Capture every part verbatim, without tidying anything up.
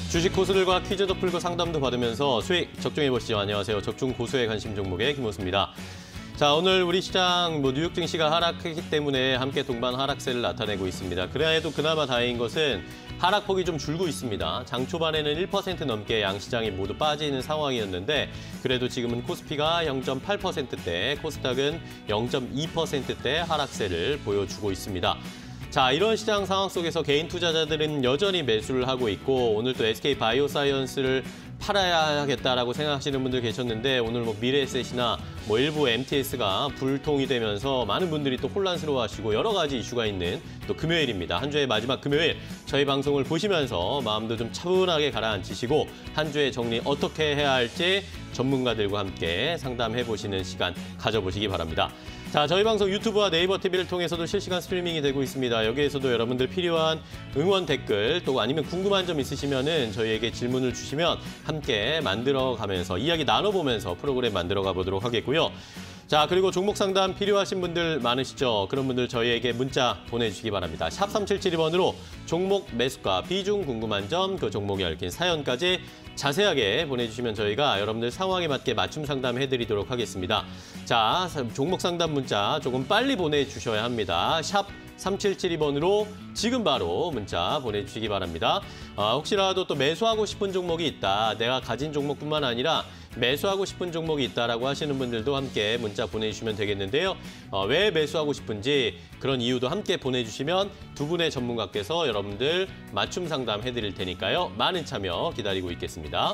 주식 고수들과 퀴즈도 풀고 상담도 받으면서 수익 적중해보시죠. 안녕하세요. 적중 고수의 관심 종목의 김호수입니다. 자, 오늘 우리 시장 뭐 뉴욕 증시가 하락했기 때문에 함께 동반 하락세를 나타내고 있습니다. 그래도 그나마 다행인 것은 하락폭이 좀 줄고 있습니다. 장 초반에는 일 퍼센트 넘게 양시장이 모두 빠지는 상황이었는데 그래도 지금은 코스피가 영 점 팔 퍼센트대, 코스닥은 영 점 이 퍼센트대 하락세를 보여주고 있습니다. 자, 이런 시장 상황 속에서 개인 투자자들은 여전히 매수를 하고 있고 오늘 또 에스케이바이오사이언스를 팔아야겠다라고 생각하시는 분들 계셨는데 오늘 뭐 미래에셋이나 뭐 일부 엠티에스가 불통이 되면서 많은 분들이 또 혼란스러워하시고 여러 가지 이슈가 있는 또 금요일입니다. 한 주의 마지막 금요일 저희 방송을 보시면서 마음도 좀 차분하게 가라앉히시고 한 주의 정리 어떻게 해야 할지 전문가들과 함께 상담해보시는 시간 가져보시기 바랍니다. 자, 저희 방송 유튜브와 네이버 티비를 통해서도 실시간 스트리밍이 되고 있습니다. 여기에서도 여러분들 필요한 응원 댓글 또 아니면 궁금한 점 있으시면은 저희에게 질문을 주시면 함께 만들어가면서 이야기 나눠보면서 프로그램 만들어가 보도록 하겠고요. 자, 그리고 종목 상담 필요하신 분들 많으시죠? 그런 분들 저희에게 문자 보내주시기 바랍니다. 샵 삼칠칠이 번으로 종목 매수가, 비중 궁금한 점, 그 종목에 얽힌 사연까지 자세하게 보내주시면 저희가 여러분들 상황에 맞게 맞춤 상담해드리도록 하겠습니다. 자, 종목 상담 문자 조금 빨리 보내주셔야 합니다. 샵 삼칠칠이 번으로 지금 바로 문자 보내주시기 바랍니다. 아, 혹시라도 또 매수하고 싶은 종목이 있다. 내가 가진 종목뿐만 아니라 매수하고 싶은 종목이 있다라고 하시는 분들도 함께 문자 보내주시면 되겠는데요. 어, 왜 매수하고 싶은지 그런 이유도 함께 보내주시면 두 분의 전문가께서 여러분들 맞춤 상담 해드릴 테니까요. 많은 참여 기다리고 있겠습니다.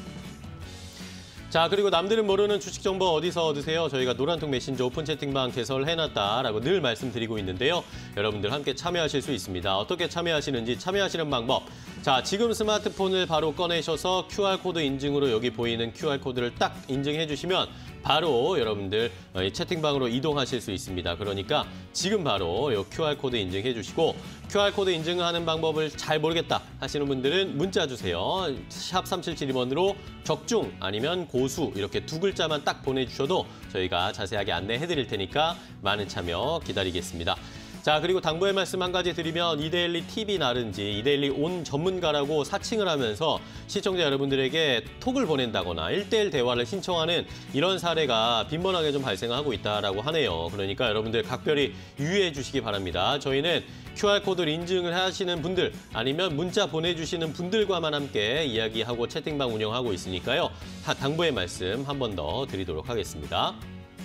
자, 그리고 남들은 모르는 주식 정보 어디서 얻으세요? 저희가 노란통 메신저 오픈 채팅방 개설해놨다라고 늘 말씀드리고 있는데요. 여러분들 함께 참여하실 수 있습니다. 어떻게 참여하시는지 참여하시는 방법. 자, 지금 스마트폰을 바로 꺼내셔서 큐알코드 인증으로 여기 보이는 큐알코드를 딱 인증해 주시면 바로 여러분들 채팅방으로 이동하실 수 있습니다. 그러니까 지금 바로 이 큐알코드 인증해 주시고 큐알코드 인증하는 방법을 잘 모르겠다 하시는 분들은 문자 주세요. 샵 삼칠칠이 번으로 적중 아니면 고수 이렇게 두 글자만 딱 보내주셔도 저희가 자세하게 안내해 드릴 테니까 많은 참여 기다리겠습니다. 자, 그리고 당부의 말씀 한 가지 드리면 이데일리 티비 나른지 이데일리 온 전문가라고 사칭을 하면서 시청자 여러분들에게 톡을 보낸다거나 일대일 대화를 신청하는 이런 사례가 빈번하게 좀 발생하고 있다라고 하네요. 그러니까 여러분들 각별히 유의해 주시기 바랍니다. 저희는 큐알코드를 인증을 하시는 분들 아니면 문자 보내주시는 분들과만 함께 이야기하고 채팅방 운영하고 있으니까요. 당부의 말씀 한 번 더 드리도록 하겠습니다.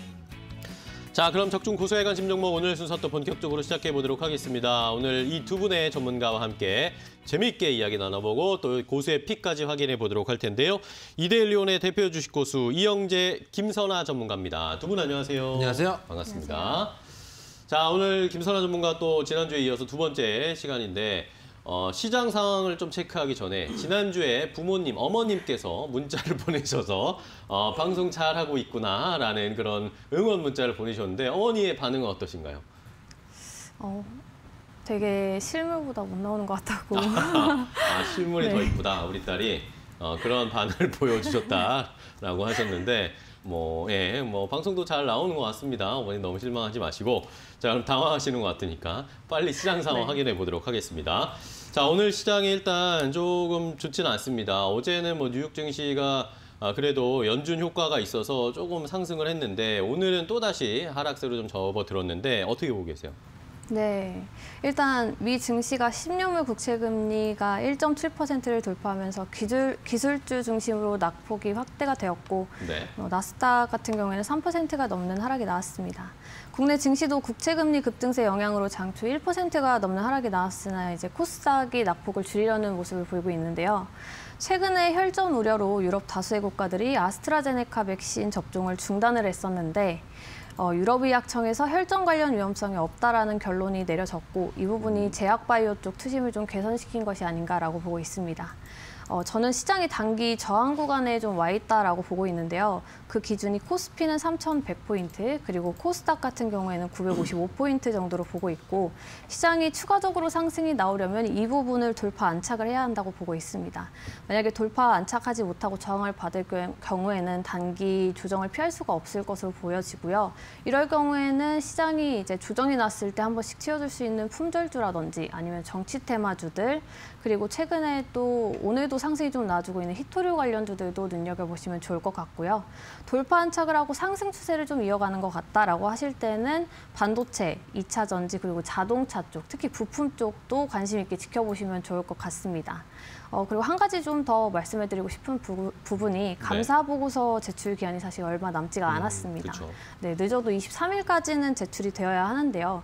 자, 그럼 적중 고수의 관심 종목 오늘 순서 또 본격적으로 시작해 보도록 하겠습니다. 오늘 이 두 분의 전문가와 함께 재미있게 이야기 나눠보고 또 고수의 픽까지 확인해 보도록 할 텐데요. 이데일리온의 대표 주식 고수 이영재, 김선아 전문가입니다. 두 분 안녕하세요. 안녕하세요. 반갑습니다. 안녕하세요. 자, 오늘 김선아 전문가 또 지난주에 이어서 두 번째 시간인데 어, 시장 상황을 좀 체크하기 전에 지난주에 부모님, 어머님께서 문자를 보내셔서 어, 방송 잘하고 있구나라는 그런 응원 문자를 보내셨는데 어머니의 반응은 어떠신가요? 어, 되게 실물보다 못 나오는 것 같다고. 아, 실물이 네. 더 이쁘다, 우리 딸이. 어, 그런 반응을 보여주셨다라고 하셨는데 뭐, 예, 뭐 방송도 잘 나오는 것 같습니다. 어머니 너무 실망하지 마시고. 자, 그럼 당황하시는 것 같으니까 빨리 시장 상황 네. 확인해 보도록 하겠습니다. 자, 오늘 시장이 일단 조금 좋지는 않습니다. 어제는 뭐 뉴욕 증시가 아, 그래도 연준 효과가 있어서 조금 상승을 했는데 오늘은 또다시 하락세로 좀 접어들었는데 어떻게 보고 계세요? 네, 일단 미 증시가 십 년물 국채금리가 일 점 칠 퍼센트를 돌파하면서 기술, 기술주 중심으로 낙폭이 확대가 되었고 네. 어, 나스닥 같은 경우에는 삼 퍼센트가 넘는 하락이 나왔습니다. 국내 증시도 국채금리 급등세 영향으로 장초 일 퍼센트가 넘는 하락이 나왔으나 이제 코스닥이 낙폭을 줄이려는 모습을 보이고 있는데요. 최근에 혈전 우려로 유럽 다수의 국가들이 아스트라제네카 백신 접종을 중단을 했었는데 어, 유럽의약청에서 혈전 관련 위험성이 없다라는 결론이 내려졌고 이 부분이 제약바이오 쪽 투심을 좀 개선시킨 것이 아닌가라고 보고 있습니다. 어, 저는 시장이 단기 저항 구간에 좀 와 있다라고 보고 있는데요. 그 기준이 코스피는 삼천백 포인트, 그리고 코스닥 같은 경우에는 구백오십오 포인트 정도로 보고 있고 시장이 추가적으로 상승이 나오려면 이 부분을 돌파 안착을 해야 한다고 보고 있습니다. 만약에 돌파 안착하지 못하고 저항을 받을 경우에는 단기 조정을 피할 수가 없을 것으로 보여지고요. 이럴 경우에는 시장이 이제 조정이 났을 때 한 번씩 치워줄 수 있는 품절주라든지 아니면 정치 테마주들, 그리고 최근에 또 오늘도 아직도 상승이 좀 놔주고 있는 히토류 관련주들도 눈여겨보시면 좋을 것 같고요. 돌파 안착을 하고 상승 추세를 좀 이어가는 것 같다라고 하실 때는 반도체, 이 차 전지 그리고 자동차 쪽, 특히 부품 쪽도 관심 있게 지켜보시면 좋을 것 같습니다. 어, 그리고 한 가지 좀 더 말씀해드리고 싶은 부, 부분이 감사 보고서 제출 기한이 사실 얼마 남지가 않았습니다. 음, 네, 늦어도 이십삼 일까지는 제출이 되어야 하는데요.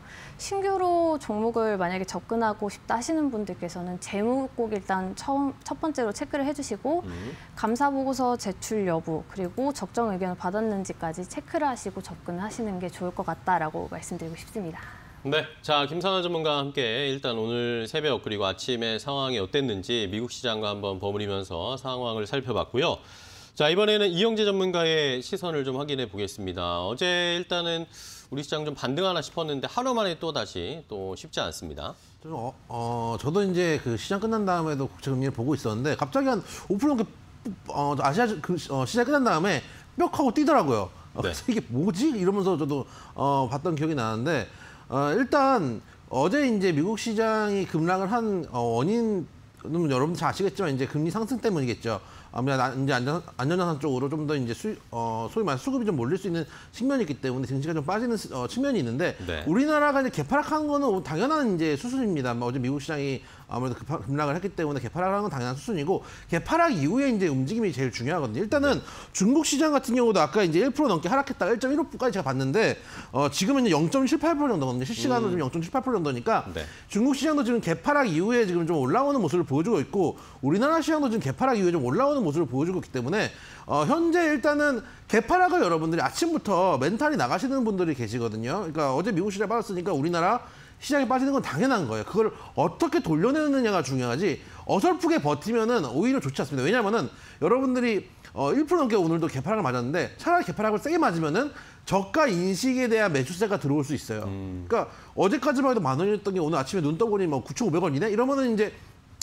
신규로 종목을 만약에 접근하고 싶다 하시는 분들께서는 재무 꼭 일단 처음, 첫 번째로 체크를 해주시고 음. 감사 보고서 제출 여부 그리고 적정 의견을 받았는지까지 체크를 하시고 접근하시는 게 좋을 것 같다라고 말씀드리고 싶습니다. 네, 자 김상환 전문가와 함께 일단 오늘 새벽 그리고 아침에 상황이 어땠는지 미국 시장과 한번 버무리면서 상황을 살펴봤고요. 자 이번에는 이영재 전문가의 시선을 좀 확인해 보겠습니다. 어제 일단은 우리 시장 좀 반등하나 싶었는데 하루 만에 또 다시 또 쉽지 않습니다. 어, 어, 저도 이제 그 시장 끝난 다음에도 국채금리를 보고 있었는데 갑자기 한 오 퍼센트 넘게 어, 아시아 그 어, 시장 끝난 다음에 뿅 하고 뛰더라고요. 어, 네. 그래서 이게 뭐지? 이러면서 저도 어, 봤던 기억이 나는데 어, 일단 어제 이제 미국 시장이 급락을 한 어, 원인은 여러분 잘 아시겠지만 이제 금리 상승 때문이겠죠. 아무래도 이제 안전, 안전자산 쪽으로 좀 더 이제 수, 어, 소위 말해 수급이 좀 몰릴 수 있는 측면이 있기 때문에 증시가 좀 빠지는 어, 측면이 있는데 네. 우리나라가 이제 개파락한 거는 당연한 이제 수순입니다. 뭐 어제 미국 시장이 아무래도 급하, 급락을 했기 때문에 개파락하는 건 당연한 수순이고 개파락 이후에 이제 움직임이 제일 중요하거든요. 일단은 네. 중국 시장 같은 경우도 아까 이제 일 퍼센트 넘게 하락했다가 일 점 일오까지 제가 봤는데 어, 지금은 이제 영 점 칠팔 퍼센트 정도거든요. 실시간으로 음. 영 점 칠팔 퍼센트 정도니까 네. 중국 시장도 지금 개파락 이후에 지금 좀 올라오는 모습을 보여주고 있고 우리나라 시장도 지금 개파락 이후에 좀 올라오는 모습을 보여주고 있기 때문에 어, 현재 일단은 개파락을 여러분들이 아침부터 멘탈이 나가시는 분들이 계시거든요. 그러니까 어제 미국 시장 빠졌으니까 우리나라 시장이 빠지는 건 당연한 거예요. 그걸 어떻게 돌려내느냐가 중요하지 어설프게 버티면은 오히려 좋지 않습니다. 왜냐하면은 여러분들이 어, 일 퍼센트 넘게 오늘도 개파락을 맞았는데 차라리 개파락을 세게 맞으면은 저가 인식에 대한 매수세가 들어올 수 있어요. 음. 그러니까 어제까지만 해도 만 원이었던 게 오늘 아침에 눈 떠보니 뭐 구천오백 원이네? 이러면은 이제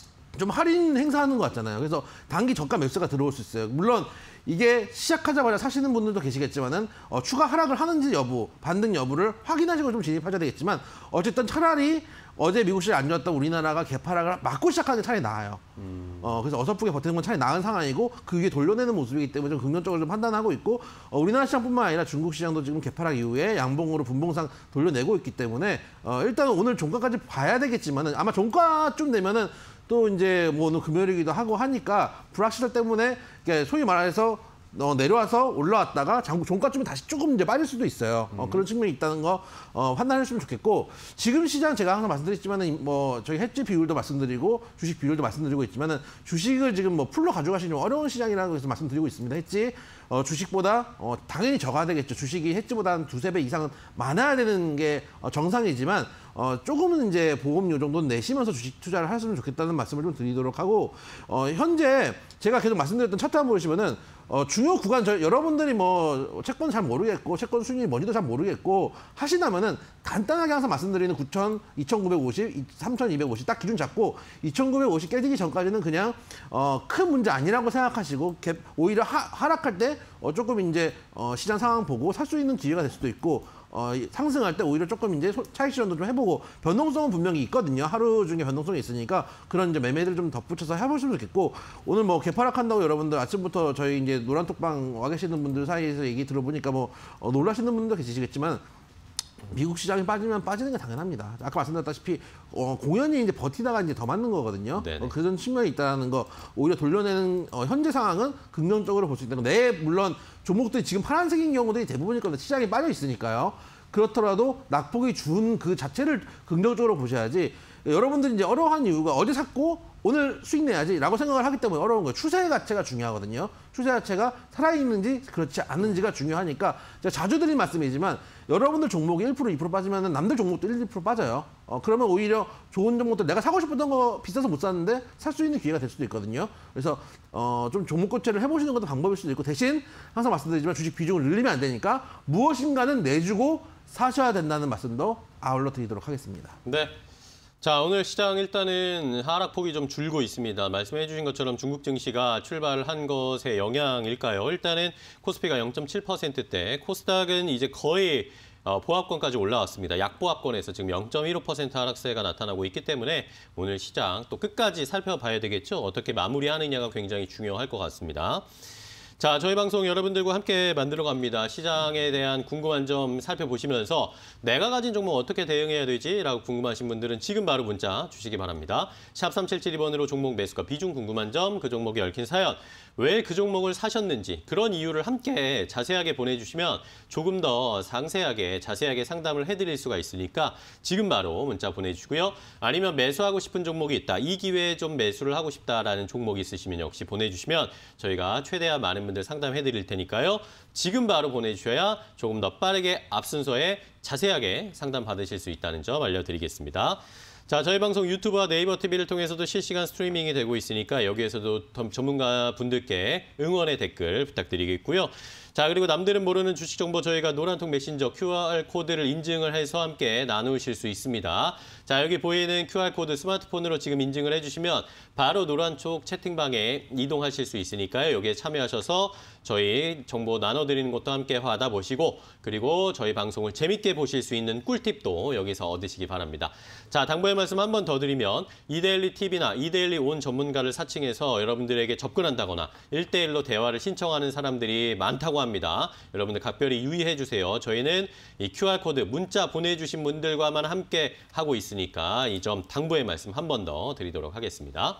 좀 할인 행사하는 것 같잖아요. 그래서 단기 저가 매수가 들어올 수 있어요. 물론 이게 시작하자마자 사시는 분들도 계시겠지만은 어, 추가 하락을 하는지 여부, 반등 여부를 확인하시고 좀 진입하셔야 되겠지만 어쨌든 차라리 어제 미국 시장이 안 좋았던 우리나라가 개파락을 막고 시작하는 게 차라리 나아요. 음. 어, 그래서 어설프게 버티는 건 차라리 나은 상황이고 그 위에 돌려내는 모습이기 때문에 좀 긍정적으로 좀 판단하고 있고 어, 우리나라 시장뿐만 아니라 중국 시장도 지금 개파락 이후에 양봉으로 분봉상 돌려내고 있기 때문에 어, 일단은 오늘 종가까지 봐야 되겠지만은 아마 종가쯤 되면은 또 이제 뭐 오늘 금요일이기도 하고 하니까 불확실성 때문에 소위 말해서 어, 내려와서 올라왔다가 장, 종가쯤에 다시 조금 이제 빠질 수도 있어요. 어, 그런 측면이 있다는 거 어, 판단해주시면 좋겠고 지금 시장 제가 항상 말씀드렸지만은 뭐 저희 해지 비율도 말씀드리고 주식 비율도 말씀드리고 있지만은 주식을 지금 뭐 풀로 가져가시기 좀 어려운 시장이라고 해서 말씀드리고 있습니다. 해지 어, 주식보다 어, 당연히 적어야 되겠죠. 주식이 해지보다 한 두세 배 이상은 많아야 되는 게 어, 정상이지만 어, 조금은 이제 보험료 정도는 내시면서 주식 투자를 하시면 좋겠다는 말씀을 좀 드리도록 하고 어, 현재 제가 계속 말씀드렸던 차트 한번 보시면은 어, 중요 구간 저 여러분들이 뭐 채권 잘 모르겠고 채권 수익이 뭔지도 잘 모르겠고 하시다면은 간단하게 항상 말씀드리는 구천, 이천구백오십, 삼천이백오십 딱 기준 잡고 이천구백오십 깨지기 전까지는 그냥 어, 큰 문제 아니라고 생각하시고 갭, 오히려 하, 하락할 때 어, 조금 이제 어, 시장 상황 보고 살 수 있는 기회가 될 수도 있고 어, 상승할 때 오히려 조금 이제 차익 실현도 좀 해보고 변동성은 분명히 있거든요. 하루 중에 변동성이 있으니까 그런 이제 매매들 좀 덧붙여서 해보시면 좋겠고 오늘 뭐 개파락한다고 여러분들 아침부터 저희 이제 노란톡방 와 계시는 분들 사이에서 얘기 들어보니까 뭐 어, 놀라시는 분도 계시겠지만 미국 시장이 빠지면 빠지는 게 당연합니다. 아까 말씀드렸다시피 어, 공연이 이제 버티다가 이제 더 맞는 거거든요. 어, 그런 측면이 있다는 거 오히려 돌려내는 어, 현재 상황은 긍정적으로 볼 수 있다는 거. 네, 물론 종목들이 지금 파란색인 경우들이 대부분일 겁니다. 시장이 빠져 있으니까요. 그렇더라도 낙폭이 준 그 자체를 긍정적으로 보셔야지. 여러분들이 이제 어려워한 이유가 어제 샀고 오늘 수익 내야지라고 생각을 하기 때문에 어려운 거예요. 추세 자체가 중요하거든요. 추세 자체가 살아있는지 그렇지 않는지가 중요하니까 제가 자주 드린 말씀이지만 여러분들 종목이 일 퍼센트, 이 퍼센트 빠지면 남들 종목도 일, 이 퍼센트 빠져요. 어, 그러면 오히려 좋은 종목들 내가 사고 싶었던 거 비싸서 못 샀는데 살 수 있는 기회가 될 수도 있거든요. 그래서 어, 좀 종목 교체를 해보시는 것도 방법일 수도 있고 대신 항상 말씀드리지만 주식 비중을 늘리면 안 되니까 무엇인가는 내주고 사셔야 된다는 말씀도 아울러 드리도록 하겠습니다. 네. 자, 오늘 시장 일단은 하락폭이 좀 줄고 있습니다. 말씀해 주신 것처럼 중국 증시가 출발한 것의 영향일까요? 일단은 코스피가 영 점 칠 퍼센트대, 코스닥은 이제 거의 어, 보합권까지 올라왔습니다. 약보합권에서 지금 영 점 일오 퍼센트 하락세가 나타나고 있기 때문에 오늘 시장 또 끝까지 살펴봐야 되겠죠. 어떻게 마무리하느냐가 굉장히 중요할 것 같습니다. 자, 저희 방송 여러분들과 함께 만들어 갑니다. 시장에 대한 궁금한 점 살펴보시면서 내가 가진 종목 어떻게 대응해야 되지? 라고 궁금하신 분들은 지금 바로 문자 주시기 바랍니다. 샵 삼칠칠이 번으로 종목 매수가 비중 궁금한 점, 그 종목에 얽힌 사연, 왜 그 종목을 사셨는지 그런 이유를 함께 자세하게 보내주시면 조금 더 상세하게 자세하게 상담을 해드릴 수가 있으니까 지금 바로 문자 보내주시고요. 아니면 매수하고 싶은 종목이 있다. 이 기회에 좀 매수를 하고 싶다라는 종목이 있으시면 역시 보내주시면 저희가 최대한 많은 분들 상담해드릴 테니까요. 지금 바로 보내주셔야 조금 더 빠르게 앞 순서에 자세하게 상담 받으실 수 있다는 점 알려드리겠습니다. 자, 저희 방송 유튜브와 네이버 티비를 통해서도 실시간 스트리밍이 되고 있으니까 여기에서도 전문가 분들께 응원의 댓글 부탁드리겠고요. 자, 그리고 남들은 모르는 주식 정보 저희가 노란통 메신저 큐알 코드를 인증을 해서 함께 나누실 수 있습니다. 자, 여기 보이는 큐알 코드 스마트폰으로 지금 인증을 해주시면 바로 노란촉 채팅방에 이동하실 수 있으니까요. 여기에 참여하셔서 저희 정보 나눠드리는 것도 함께 받아보시고 그리고 저희 방송을 재밌게 보실 수 있는 꿀팁도 여기서 얻으시기 바랍니다. 자, 당부의 말씀 한 번 더 드리면 이데일리 티비나 이데일리 온 전문가를 사칭해서 여러분들에게 접근한다거나 일 대일로 대화를 신청하는 사람들이 많다고 합니다. 여러분들 각별히 유의해 주세요. 저희는 이 큐알 코드 문자 보내주신 분들과만 함께 하고 있으니까 이 점 당부의 말씀 한 번 더 드리도록 하겠습니다.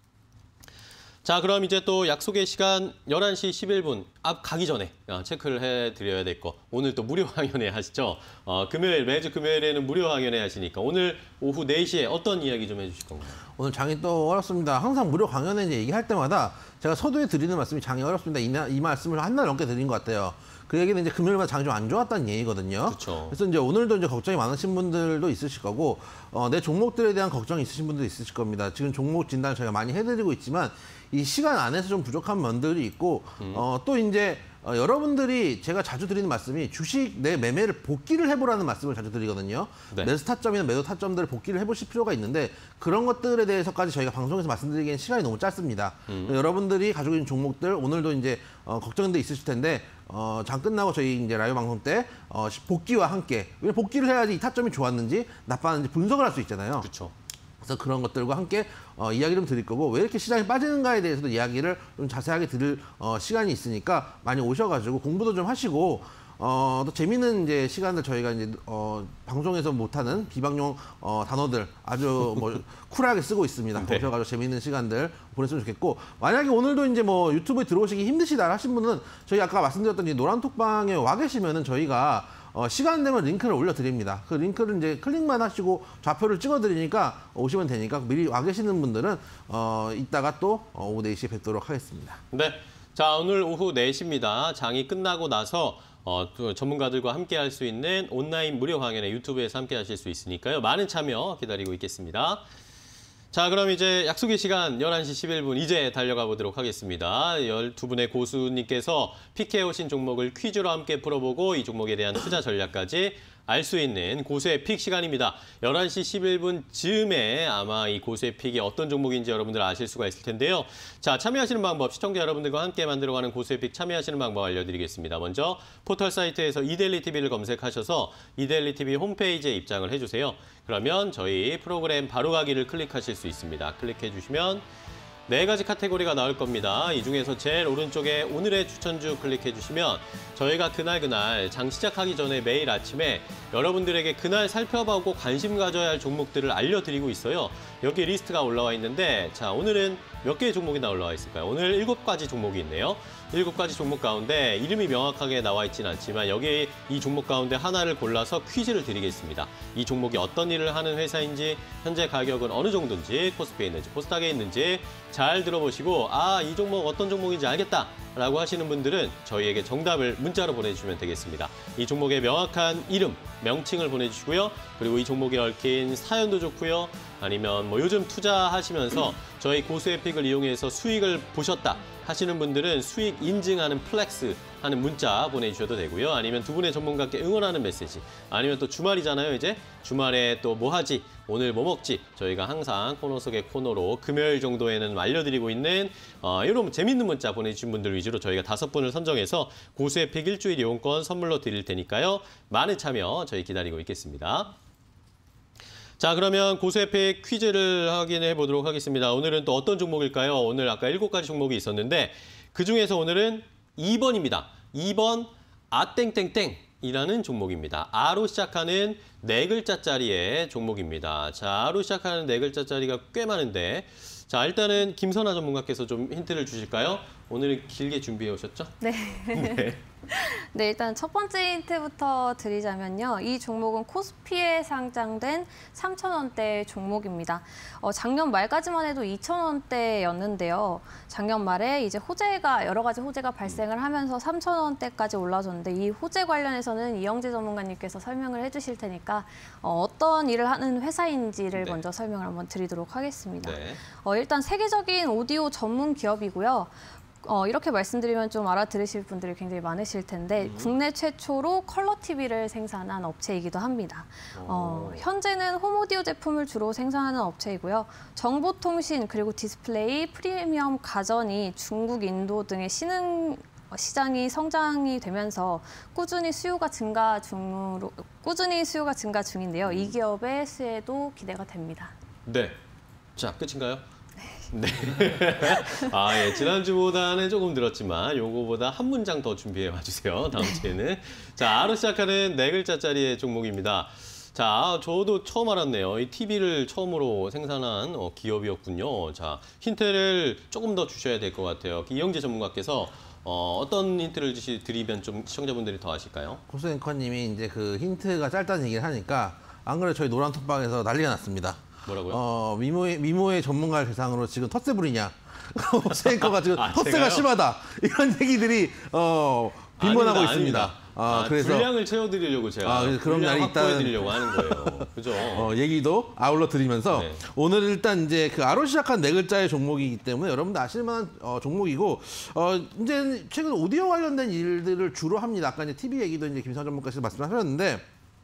자, 그럼 이제 또 약속의 시간 열한 시 십일 분 앞 가기 전에 체크를 해드려야 될 거. 오늘 또 무료 강연회 하시죠? 어, 금요일, 매주 금요일에는 무료 강연회 하시니까 오늘 오후 네 시에 어떤 이야기 좀 해주실 건가요? 오늘 장이 또 어렵습니다. 항상 무료 강연회 이제 얘기할 때마다 제가 서두에 드리는 말씀이 장이 어렵습니다. 이, 나, 이 말씀을 한 달 넘게 드린 것 같아요. 그 얘기는 이제 금요일마다 장이 좀 안 좋았다는 얘기거든요. 그쵸. 그래서 이제 오늘도 이제 걱정이 많으신 분들도 있으실 거고, 어, 내 종목들에 대한 걱정이 있으신 분도 있으실 겁니다. 지금 종목 진단을 저희가 많이 해드리고 있지만 이 시간 안에서 좀 부족한 면들이 있고, 음. 어, 또 이제 어, 여러분들이 제가 자주 드리는 말씀이 주식 내 매매를 복기를 해보라는 말씀을 자주 드리거든요. 네. 매수 타점이나 매도 타점들을 복기를 해보실 필요가 있는데 그런 것들에 대해서까지 저희가 방송에서 말씀드리기엔 시간이 너무 짧습니다. 음. 여러분들이 가지고 있는 종목들 오늘도 이제 어, 걱정돼 있으실 텐데 어, 장 끝나고 저희 이제 라이브 방송 때 어, 복기와 함께 왜 복기를 해야지 이 타점이 좋았는지 나빴는지 분석을 할 수 있잖아요. 그렇죠. 그래서 그런 것들과 함께 어, 이야기를 좀 드릴 거고 왜 이렇게 시장이 빠지는가에 대해서도 이야기를 좀 자세하게 들을 어, 시간이 있으니까 많이 오셔가지고 공부도 좀 하시고 어, 또 재미있는 이제 시간들 저희가 이제 어, 방송에서 못하는 비방용 어, 단어들 아주 뭐 쿨하게 쓰고 있습니다. 네. 오셔가지고 재미있는 시간들 보냈으면 좋겠고 만약에 오늘도 이제 뭐 유튜브에 들어오시기 힘드시다 하신 분은 저희 아까 말씀드렸던 이 노란톡방에 와 계시면은 저희가 어, 시간 되면 링크를 올려드립니다. 그 링크를 이제 클릭만 하시고 좌표를 찍어드리니까 오시면 되니까 미리 와 계시는 분들은 어, 이따가 또 오후 네 시에 뵙도록 하겠습니다. 네, 자 오늘 오후 네 시입니다. 장이 끝나고 나서 어, 또 전문가들과 함께 할 수 있는 온라인 무료 강연에 유튜브에서 함께 하실 수 있으니까요. 많은 참여 기다리고 있겠습니다. 자, 그럼 이제 약속의 시간 열한 시 십일 분 이제 달려가 보도록 하겠습니다. 열두 분의 고수님께서 픽해 오신 종목을 퀴즈로 함께 풀어보고 이 종목에 대한 투자 전략까지 알 수 있는 고수의 픽 시간입니다. 열한 시 십일 분 즈음에 아마 이 고수의 픽이 어떤 종목인지 여러분들 아실 수가 있을 텐데요. 자, 참여하시는 방법, 시청자 여러분들과 함께 만들어가는 고수의 픽 참여하시는 방법 알려드리겠습니다. 먼저 포털 사이트에서 이데일리 티비를 검색하셔서 이데일리 티비 홈페이지에 입장을 해주세요. 그러면 저희 프로그램 바로가기를 클릭하실 수 있습니다. 클릭해 주시면 네 가지 카테고리가 나올 겁니다. 이 중에서 제일 오른쪽에 오늘의 추천주 클릭해 주시면 저희가 그날 그날 장 시작하기 전에 매일 아침에 여러분들에게 그날 살펴보고 관심 가져야 할 종목들을 알려드리고 있어요. 여기 리스트가 올라와 있는데 자 오늘은 몇 개의 종목이 올라와 있을까요? 오늘 일곱 가지 종목이 있네요. 일곱 가지 종목 가운데 이름이 명확하게 나와 있지는 않지만 여기 이 종목 가운데 하나를 골라서 퀴즈를 드리겠습니다. 이 종목이 어떤 일을 하는 회사인지 현재 가격은 어느 정도인지 코스피에 있는지 코스닥에 있는지 잘 들어보시고 아, 이 종목 어떤 종목인지 알겠다 라고 하시는 분들은 저희에게 정답을 문자로 보내주시면 되겠습니다. 이 종목의 명확한 이름, 명칭을 보내주시고요. 그리고 이 종목에 얽힌 사연도 좋고요. 아니면 뭐 요즘 투자하시면서 저희 고수의 픽을 이용해서 수익을 보셨다 하시는 분들은 수익 인증하는 플렉스 하는 문자 보내주셔도 되고요. 아니면 두 분의 전문가께 응원하는 메시지 아니면 또 주말이잖아요. 이제 주말에 또 뭐 하지? 오늘 뭐 먹지? 저희가 항상 코너 속의 코너로 금요일 정도에는 알려드리고 있는 어, 이런 재밌는 문자 보내주신 분들 위주로 저희가 다섯 분을 선정해서 고수의 픽 일주일 이용권 선물로 드릴 테니까요. 많은 참여 저희 기다리고 있겠습니다. 자, 그러면 고수의 픽 퀴즈를 확인해 보도록 하겠습니다. 오늘은 또 어떤 종목일까요? 오늘 아까 일곱 가지 종목이 있었는데 그중에서 오늘은 이 번입니다. 이 번 아땡땡땡이라는 종목입니다. 아로 시작하는 네 글자짜리의 종목입니다. 자, 아로 시작하는 네 글자짜리가 꽤 많은데 자, 일단은 김선아 전문가께서 좀 힌트를 주실까요? 오늘 길게 준비해 오셨죠? 네. 네. 네, 일단 첫 번째 힌트부터 드리자면요. 이 종목은 코스피에 상장된 삼천 원대 종목입니다. 어, 작년 말까지만 해도 이천 원대였는데요. 작년 말에 이제 호재가 여러 가지 호재가 발생을 하면서 삼천 원대까지 올라졌는데 이 호재 관련해서는 이영재 전문가님께서 설명을 해주실 테니까 어, 어떤 일을 하는 회사인지를 네. 먼저 설명을 한번 드리도록 하겠습니다. 네. 어, 일단 세계적인 오디오 전문 기업이고요. 어, 이렇게 말씀드리면 좀 알아들으실 분들이 굉장히 많으실 텐데 음. 국내 최초로 컬러 티비를 생산한 업체이기도 합니다. 어, 현재는 홈오디오 제품을 주로 생산하는 업체이고요. 정보통신 그리고 디스플레이, 프리미엄 가전이 중국, 인도 등의 신흥 시장이 성장이 되면서 꾸준히 수요가 증가 중으로 꾸준히 수요가 증가 중인데요. 이 기업의 수혜도 기대가 됩니다. 네. 자, 끝인가요? 네. 아, 예. 지난주보다는 조금 늘었지만 요거보다 한 문장 더 준비해 와주세요. 다음 주에는. 자, 아로 시작하는 네 글자짜리의 종목입니다. 자, 저도 처음 알았네요. 이 티비를 처음으로 생산한 어, 기업이었군요. 자, 힌트를 조금 더 주셔야 될 것 같아요. 이영재 전문가께서 어, 어떤 힌트를 주시, 드리면 좀 시청자분들이 더 아실까요? 고수 앵커님이 이제 그 힌트가 짧다는 얘기를 하니까 안 그래도 저희 노란 톡방에서 난리가 났습니다. 뭐라고요? 어, 미모의, 미모의 전문가를 대상으로 지금 텃세 부리냐. 고수 앵커가 지금 아, 텃세가 제가요? 심하다. 이런 얘기들이 어, 빈번하고 아닙니다, 있습니다. 아닙니다. 아, 아, 그래서 분량을 채워드리려고 제가 아, 그래서 그런 날이 확보해 있다는- 드리려고 하는 거예요. 그죠? 어, 얘기도 아울러 드리면서 네. 오늘 일단 이제 그 아로 시작한 네 글자의 종목이기 때문에 여러분들 아실 만한 어, 종목이고 어, 이제 최근 오디오 관련된 일들을 주로 합니다. 아까 이제 티비 얘기도 이제 김선 전문가께서 말씀하셨는데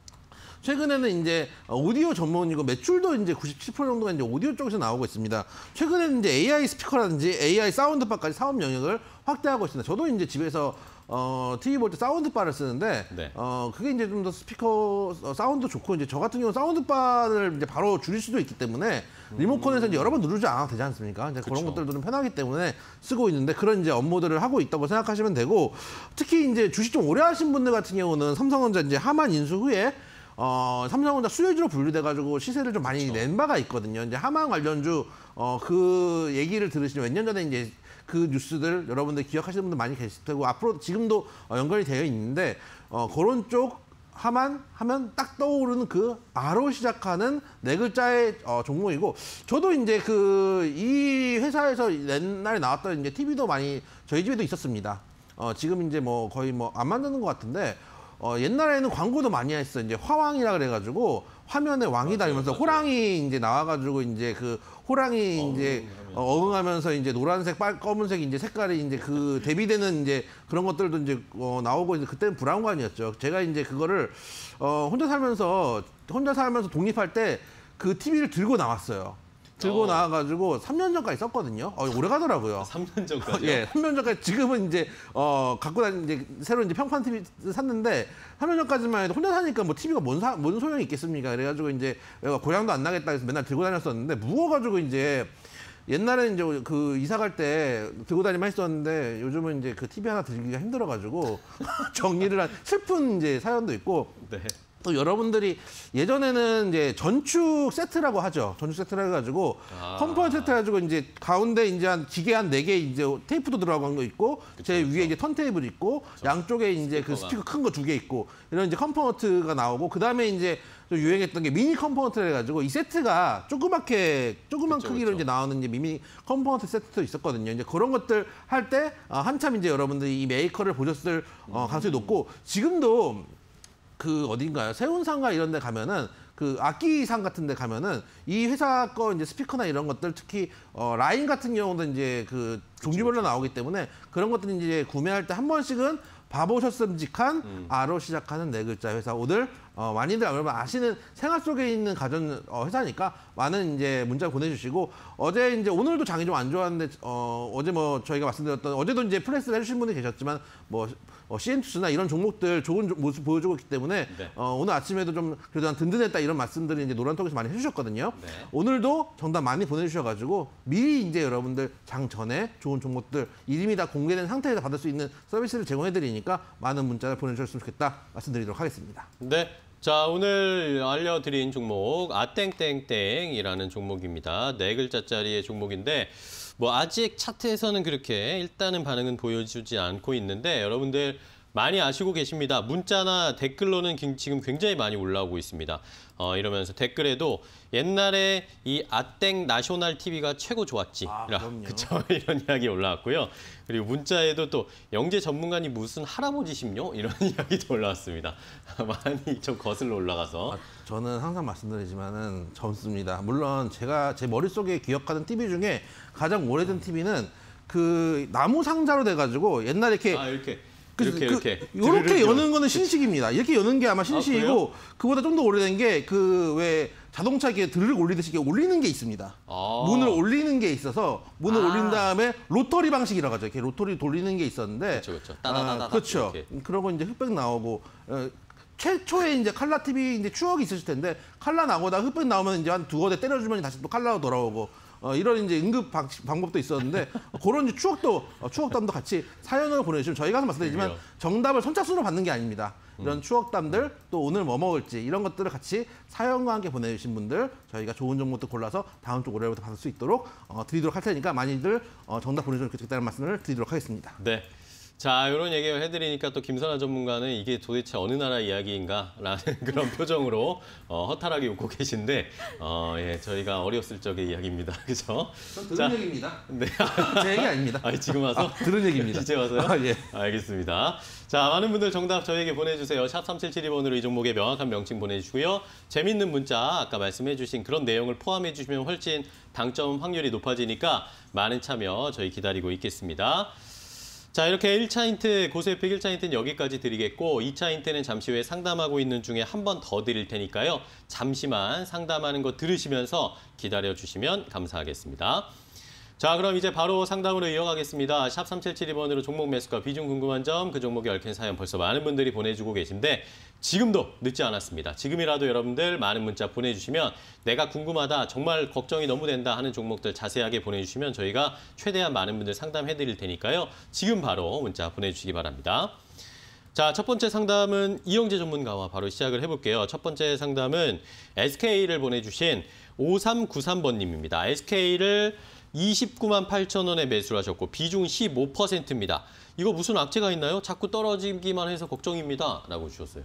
최근에는 이제 오디오 전문이고 매출도 이제 구십칠 퍼센트 정도가 이제 오디오 쪽에서 나오고 있습니다. 최근에는 이제 에이아이 스피커라든지 에이아이 사운드바까지 사업 영역을 확대하고 있습니다. 저도 이제 집에서 어, 티비 볼 때 사운드바를 쓰는데 네. 어, 그게 이제 좀 더 스피커 어, 사운드 좋고 이제 저 같은 경우는 사운드바를 이제 바로 줄일 수도 있기 때문에 리모컨에서 이제 여러 번 누르지 않아도 되지 않습니까? 이제 그런 그쵸. 것들도 좀 편하기 때문에 쓰고 있는데 그런 이제 업무들을 하고 있다고 생각하시면 되고 특히 이제 주식 좀 오래 하신 분들 같은 경우는 삼성전자 이제 하만 인수 후에 어, 삼성전자 수혜주로 분류돼가지고 시세를 좀 많이 그렇죠. 낸 바가 있거든요. 이제 하만 관련주 어, 그 얘기를 들으시면 몇 년 전에 이제 그 뉴스들 여러분들 기억하시는 분들 많이 계실 테고 앞으로 지금도 어, 연관이 되어 있는데 어, 그런 쪽 하만 하면 딱 떠오르는 그 아로 시작하는 네 글자의 어, 종목이고 저도 이제 그 이 회사에서 옛날에 나왔던 이제 티비도 많이 저희 집에도 있었습니다. 어, 지금 이제 뭐 거의 뭐 안 만드는 것 같은데. 어, 옛날에는 광고도 많이 했어요. 이제 화왕이라 그래가지고 화면에 왕이 다니면서 호랑이 이제 나와가지고 이제 그 호랑이 이제 어, 어흥하면서 이제 노란색, 빨, 검은색 이제 색깔이 이제 그 대비되는 이제 그런 것들도 이제 어, 나오고 이제 그때는 브라운관이었죠. 제가 이제 그거를 어, 혼자 살면서 혼자 살면서 독립할 때 그 티비를 들고 나왔어요. 들고 어. 나와가지고 삼 년 전까지 썼거든요. 어, 오래 가더라고요. 삼 년 전까지요? 예, 삼 년 전까지 지금은 이제 어 갖고 다니 이제 새로 이제 평판 티비 샀는데 삼 년 전까지만 해도 혼자 사니까 뭐 티비가 뭔, 사, 뭔 소용이 있겠습니까? 그래가지고 이제 내가 고장도 안 나겠다 해서 맨날 들고 다녔었는데 무거워가지고 이제 옛날에는 이제 그 이사 갈 때 들고 다니면 했었는데 요즘은 이제 그 티비 하나 들기가 힘들어가지고 정리를 한 슬픈 이제 사연도 있고. 네. 또 여러분들이 예전에는 이제 전축 세트라고 하죠. 전축 세트라 해가지고 아. 컴포넌트 세트 해가지고 이제 가운데 이제 한 기계 한 네 개 이제 테이프도 들어간 거 있고 제 그쵸. 위에 이제 턴테이블 있고 양쪽에 이제 그 스피커가. 스피커 큰 거 두 개 있고 이런 이제 컴포넌트가 나오고 그 다음에 이제 좀 유행했던 게 미니 컴포넌트를 해가지고 이 세트가 조그맣게 조그만 그쵸, 크기로 그쵸. 이제 나오는 이제 미니 컴포넌트 세트도 있었거든요. 이제 그런 것들 할 때 어, 한참 이제 여러분들이 이 메이커를 보셨을 어, 가능성이 높고 지금도 그 어딘가요? 세운상가 이런 데 가면은 그 악기상 같은 데 가면은 이 회사 거 이제 스피커나 이런 것들 특히 어 라인 같은 경우도 이제 그 종류별로 나오기 때문에 그런 것들 이제 구매할 때 한 번씩은 봐보셨음직한 음. 아로 시작하는 네 글자 회사 오늘 어, 많이들 아무래도 아시는 생활 속에 있는 가전 어, 회사니까 많은 이제 문자 보내주시고 어제 이제 오늘도 장이 좀 안 좋았는데 어, 어제 뭐 저희가 말씀드렸던 어제도 이제 플렉스를 해주신 분이 계셨지만 뭐 어, 씨엔투스나 이런 종목들 좋은 모습 보여주고 있기 때문에 네. 어, 오늘 아침에도 좀 그래도 든든했다 이런 말씀들이 이제 노란톡에서 많이 해주셨거든요. 네. 오늘도 정답 많이 보내주셔가지고 미리 이제 여러분들 장 전에 좋은 종목들 이름이 다 공개된 상태에서 받을 수 있는 서비스를 제공해드리니까 많은 문자를 보내주셨으면 좋겠다 말씀드리도록 하겠습니다. 네. 자, 오늘 알려드린 종목 아땡땡땡이라는 종목입니다. 네 글자짜리의 종목인데 뭐 아직 차트에서는 그렇게 일단은 반응은 보여주지 않고 있는데 여러분들 많이 아시고 계십니다. 문자나 댓글로는 지금 굉장히 많이 올라오고 있습니다. 어, 이러면서 댓글에도 옛날에 이 아땡 나셔널 티비가 최고 좋았지. 아, 그럼요. 그쵸? 이런 이야기 올라왔고요. 그리고 문자에도 또 영재 전문가님 무슨 할아버지심요? 이런 이야기도 올라왔습니다. 많이 좀 거슬러 올라가서. 아, 저는 항상 말씀드리지만은 젊습니다. 물론 제가 제 머릿속에 기억하는 티비 중에 가장 오래된 티비는 그 나무 상자로 돼가지고 옛날에 이렇게 아, 이렇게. 그래서 이렇게 그, 이렇게 이렇게 여는 거는 신식입니다. 이렇게 여는 게 아마 신식이고 아, 그보다 좀 더 오래된 게 그 왜 자동차 이렇게 드르륵 올리듯이 이렇게 올리는 게 있습니다. 아. 문을 올리는 게 있어서 문을 아. 올린 다음에 로터리 방식이라고 하죠. 이렇게 로터리 돌리는 게 있었는데 그렇죠, 그렇죠. 따다다다다 아, 그렇죠. 이렇게. 그러고 이제 흑백 나오고 어, 최초에 이제 칼라 티비 이제 추억이 있으실 텐데 칼라 나오다 흑백 나오면 이제 한 두어 대 때려주면 다시 또 칼라로 돌아오고. 어, 이런 이제 응급 방, 방법도 있었는데 그런 이제 추억도 어, 추억담도 같이 사연으로 보내주시면 저희가 항상 말씀드리지만 그래요. 정답을 선착순으로 받는 게 아닙니다. 이런 음. 추억담들 또 오늘 뭐 먹을지 이런 것들을 같이 사연과 함께 보내주신 분들 저희가 좋은 정보도 골라서 다음 주 월요일부터 받을 수 있도록 어, 드리도록 할 테니까 많이들 어, 정답 보내주시면 좋겠다는 말씀을 드리도록 하겠습니다. 네. 자, 이런 얘기를 해드리니까 또 김선아 전문가는 이게 도대체 어느 나라 이야기인가라는 그런 표정으로 어, 허탈하게 웃고 계신데 어, 예, 저희가 어렸을 적의 이야기입니다. 그죠? 들은 자, 얘기입니다. 네. 제 얘기 아닙니다. 아, 지금 와서? 아, 들은 얘기입니다. 이제 와서요? 아, 예. 알겠습니다. 자, 많은 분들 정답 저에게 보내주세요. 샵 삼칠칠이 번으로 이 종목의 명확한 명칭 보내주시고요. 재밌는 문자 아까 말씀해주신 그런 내용을 포함해주시면 훨씬 당첨 확률이 높아지니까 많은 참여 저희 기다리고 있겠습니다. 자, 이렇게 일 차 힌트, 고수의픽 일 차 힌트는 여기까지 드리겠고 이 차 힌트는 잠시 후에 상담하고 있는 중에 한 번 더 드릴 테니까요. 잠시만 상담하는 거 들으시면서 기다려주시면 감사하겠습니다. 자, 그럼 이제 바로 상담으로 이어가겠습니다. 샵 삼칠칠이 번으로 종목 매수가 비중 궁금한 점, 그 종목에 얽힌 사연 벌써 많은 분들이 보내주고 계신데 지금도 늦지 않았습니다. 지금이라도 여러분들 많은 문자 보내주시면 내가 궁금하다, 정말 걱정이 너무 된다 하는 종목들 자세하게 보내주시면 저희가 최대한 많은 분들 상담해드릴 테니까요. 지금 바로 문자 보내주시기 바랍니다. 자, 첫 번째 상담은 이영재 전문가와 바로 시작을 해볼게요. 첫 번째 상담은 에스케이를 보내주신 오삼구삼 번님입니다. 에스케이를 이십구만 팔천 원에 매수를 하셨고 비중 십오 퍼센트입니다. 이거 무슨 악재가 있나요? 자꾸 떨어지기만 해서 걱정입니다. 라고 주셨어요.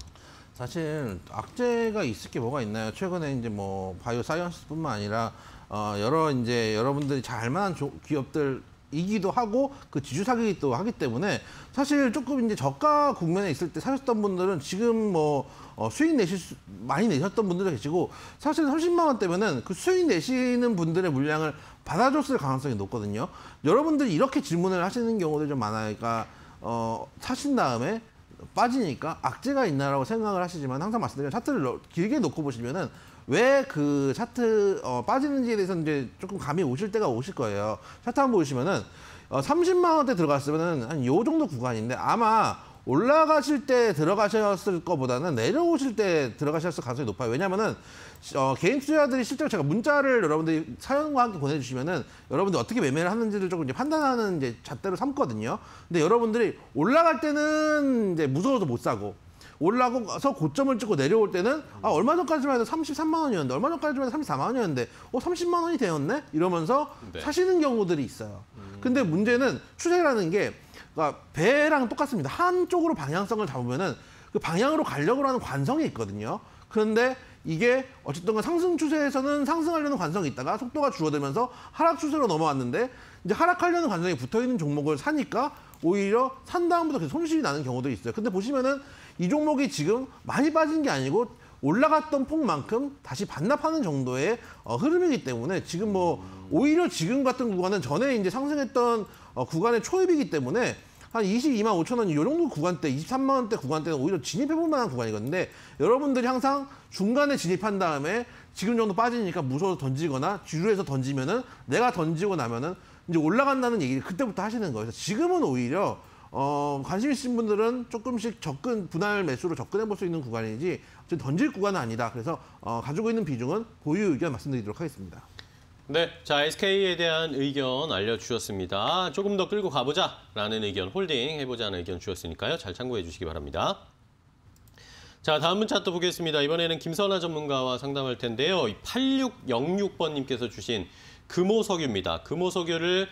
사실 악재가 있을 게 뭐가 있나요? 최근에 이제 뭐 바이오 사이언스뿐만 아니라 어 여러 이제 여러분들이 잘 알만한 기업들 이기도 하고 그 지주 사기도 하기 때문에 사실 조금 이제 저가 국면에 있을 때 사셨던 분들은 지금 뭐 어, 수익 내실 수, 많이 내셨던 분들도 계시고 사실 삼십만 원대면은 그 수익 내시는 분들의 물량을 받아줬을 가능성이 높거든요. 여러분들이 이렇게 질문을 하시는 경우도 좀 많아요. 그러니까 어, 사신 다음에 빠지니까 악재가 있나라고 생각을 하시지만 항상 말씀드리면 차트를 길게 놓고 보시면은 왜 그 차트 어, 빠지는지에 대해서 이제 조금 감이 오실 때가 오실 거예요. 차트 한번 보시면은 어, 삼십만 원대 들어갔으면은 한 요 정도 구간인데 아마 올라가실 때 들어가셨을 것보다는 내려오실 때 들어가셨을 가능성이 높아요. 왜냐면은 어, 개인 투자자들이 실제로 제가 문자를 여러분들이 사연과 함께 보내주시면은 여러분들이 어떻게 매매를 하는지를 조금 이제 판단하는 이제 잣대로 삼거든요. 근데 여러분들이 올라갈 때는 이제 무서워서 못 사고 올라가서 고점을 찍고 내려올 때는 아 얼마 전까지만 해도 삼십삼만 원이었는데 얼마 전까지만 해도 삼십사만 원이었는데 어 삼십만 원이 되었네? 이러면서 네. 사시는 경우들이 있어요. 근데 문제는 추세라는 게 그러니까 배랑 똑같습니다. 한쪽으로 방향성을 잡으면은 그 방향으로 가려고 하는 관성이 있거든요. 그런데 이게 어쨌든 상승 추세에서는 상승하려는 관성이 있다가 속도가 줄어들면서 하락 추세로 넘어왔는데 이제 하락하려는 관성이 붙어있는 종목을 사니까 오히려 산 다음부터 계속 손실이 나는 경우도 있어요. 근데 보시면은 이 종목이 지금 많이 빠진 게 아니고 올라갔던 폭만큼 다시 반납하는 정도의 어, 흐름이기 때문에 지금 뭐 오히려 지금 같은 구간은 전에 이제 상승했던 어, 구간의 초입이기 때문에 한 이십이만 오천 원 이 정도 구간대, 이십삼만 원대 구간대는 오히려 진입해볼 만한 구간이거든요. 여러분들이 항상 중간에 진입한 다음에 지금 정도 빠지니까 무서워서 던지거나 주류에서 던지면은 내가 던지고 나면은 이제 올라간다는 얘기를 그때부터 하시는 거예요. 그래서 지금은 오히려 어, 관심 있으신 분들은 조금씩 접근, 분할 매수로 접근해 볼 수 있는 구간이지 지금 던질 구간은 아니다. 그래서 어, 가지고 있는 비중은 보유 의견 말씀드리도록 하겠습니다. 네, 자 에스케이에 대한 의견 알려주셨습니다. 조금 더 끌고 가보자라는 의견, 홀딩 해보자는 의견 주셨으니까요. 잘 참고해 주시기 바랍니다. 자, 다음 문자 또 보겠습니다. 이번에는 김선아 전문가와 상담할 텐데요. 팔육영육 번님께서 주신 금호석유입니다. 금호석유를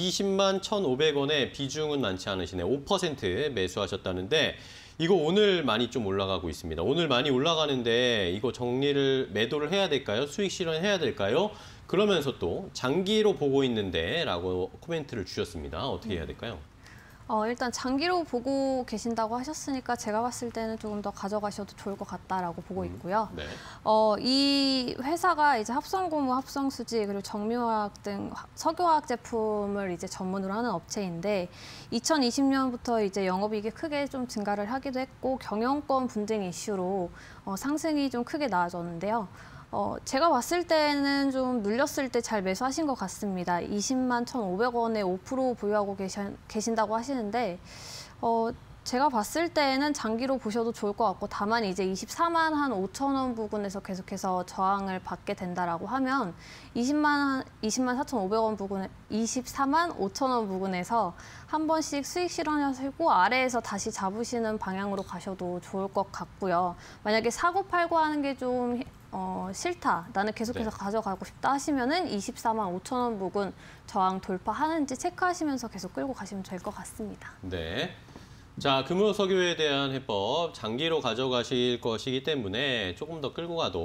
이십만 천오백 원에 비중은 많지 않으시네. 오 퍼센트 매수하셨다는데 이거 오늘 많이 좀 올라가고 있습니다. 오늘 많이 올라가는데 이거 정리를 매도를 해야 될까요? 수익 실현해야 될까요? 그러면서 또 장기로 보고 있는데 라고 코멘트를 주셨습니다. 어떻게 해야 될까요? 어, 일단 장기로 보고 계신다고 하셨으니까 제가 봤을 때는 조금 더 가져가셔도 좋을 것 같다라고 보고 있고요. 네. 어, 이 회사가 이제 합성고무, 합성수지, 그리고 정밀화학 등 석유화학 제품을 이제 전문으로 하는 업체인데 이천이십 년부터 이제 영업이익이 크게 좀 증가를 하기도 했고 경영권 분쟁 이슈로 어, 상승이 좀 크게 나아졌는데요. 어, 제가 봤을 때는 좀 눌렸을 때 잘 매수하신 것 같습니다. 이십만 천오백 원에 오 퍼센트 보유하고 계신, 계신다고 하시는데 어, 제가 봤을 때는 장기로 보셔도 좋을 것 같고 다만 이제 이십사만 한 오천 원 부근에서 계속해서 저항을 받게 된다라고 하면 이십만, 이십만 사천오백 원 부근에 이십사만 오천 원 부근에서 한 번씩 수익 실현하시고 아래에서 다시 잡으시는 방향으로 가셔도 좋을 것 같고요. 만약에 사고 팔고 하는 게 좀 어, 싫다, 나는 계속해서 네. 가져가고 싶다 하시면은 이십사만 오천 원 부근 저항 돌파하는지 체크하시면서 계속 끌고 가시면 될 것 같습니다. 네. 자, 금호석유에 대한 해법 장기로 가져가실 것이기 때문에 조금 더 끌고 가도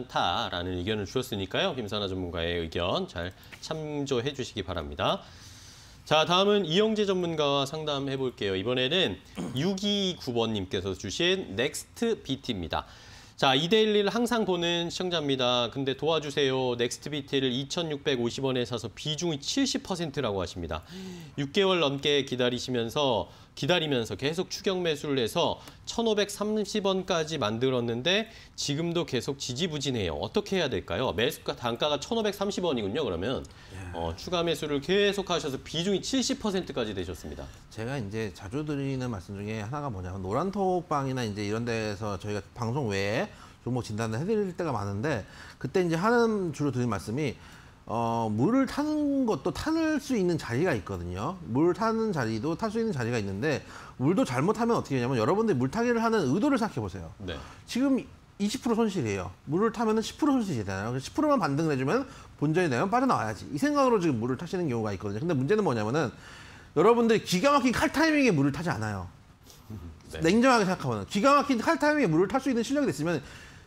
괜찮다라는 의견을 주셨으니까요. 김선아 전문가의 의견 잘 참조해 주시기 바랍니다. 자, 다음은 이영재 전문가와 상담해 볼게요. 이번에는 육이구 번님께서 주신 넥스트 비티입니다. 자, 이데일리를 항상 보는 시청자입니다. 근데 도와주세요. 넥스트 비티를 이천육백오십 원에 사서 비중이 칠십 퍼센트라고 하십니다. 육 개월 넘게 기다리시면서 기다리면서 계속 추격 매수를 해서 천오백삼십 원까지 만들었는데 지금도 계속 지지부진해요. 어떻게 해야 될까요? 매수가 단가가 천오백삼십 원이군요. 그러면 어, 추가 매수를 계속 하셔서 비중이 칠십 퍼센트까지 되셨습니다. 제가 이제 자주 드리는 말씀 중에 하나가 뭐냐면 노란톡방이나 이제 이런 데서 저희가 방송 외에 종목 진단을 해드릴 때가 많은데 그때 이제 하는 주로 드리는 말씀이 어, 물을 타는 것도 타는 수 있는 자리가 있거든요. 물 타는 자리도 탈 수 있는 자리가 있는데 물도 잘못하면 어떻게 되냐면 여러분들이 물 타기를 하는 의도를 생각해 보세요. 네. 지금 이십 퍼센트 손실이에요. 물을 타면은 십 퍼센트 손실이잖아요. 십 퍼센트만 반등을 해주면 본전이 내면 빠져나와야지. 이 생각으로 지금 물을 타시는 경우가 있거든요. 근데 문제는 뭐냐면은 여러분들이 기가 막힌 칼 타이밍에 물을 타지 않아요. 네. 냉정하게 생각하면 기가 막힌 칼 타이밍에 물을 탈 수 있는 실력이 됐으면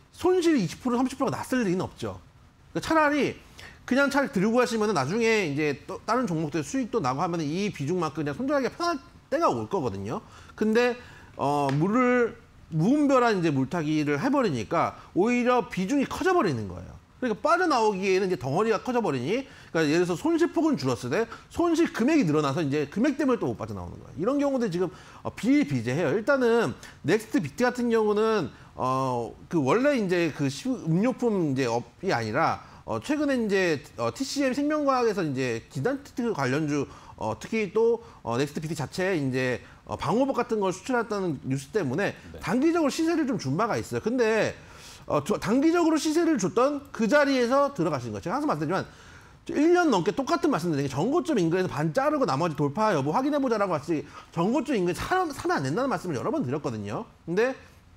손실이 이십 퍼센트, 삼십 퍼센트가 났을 리는 없죠. 그러니까 차라리 그냥 차를 들고 가시면 나중에 이제 또 다른 종목들 수익도 나고 하면 이 비중만큼 그냥 손절하기가 편할 때가 올 거거든요. 근데 어, 물을 무분별한 이제 물타기를 해버리니까 오히려 비중이 커져버리는 거예요. 그러니까 빠져나오기에는 이제 덩어리가 커져버리니, 그러니까 예를 들어서 손실폭은 줄었을 때 손실 금액이 늘어나서 이제 금액 때문에 또 못 빠져나오는 거예요. 이런 경우들 지금 어, 비일비재해요. 일단은 넥스트 비티 같은 경우는 어, 그 원래 이제 그 음료품 이제 업이 아니라 어, 최근에 이제 어, 티씨엠 생명과학에서 이제 기단트 관련주 어, 특히 또 어, 넥스트 비티 자체에 이제 어, 방호복 같은 걸 수출했다는 뉴스 때문에 네. 단기적으로 시세를 좀 준 바가 있어요. 근데 어, 저, 단기적으로 시세를 줬던 그 자리에서 들어가신 거죠. 제가 항상 말씀드리지만 일 년 넘게 똑같은 말씀드리는 게 전고점 인근에서 반 자르고 나머지 돌파 여부 확인해보자라고 하시 전고점 인근에 사, 사면 안 된다는 말씀을 여러 번 드렸거든요. 근데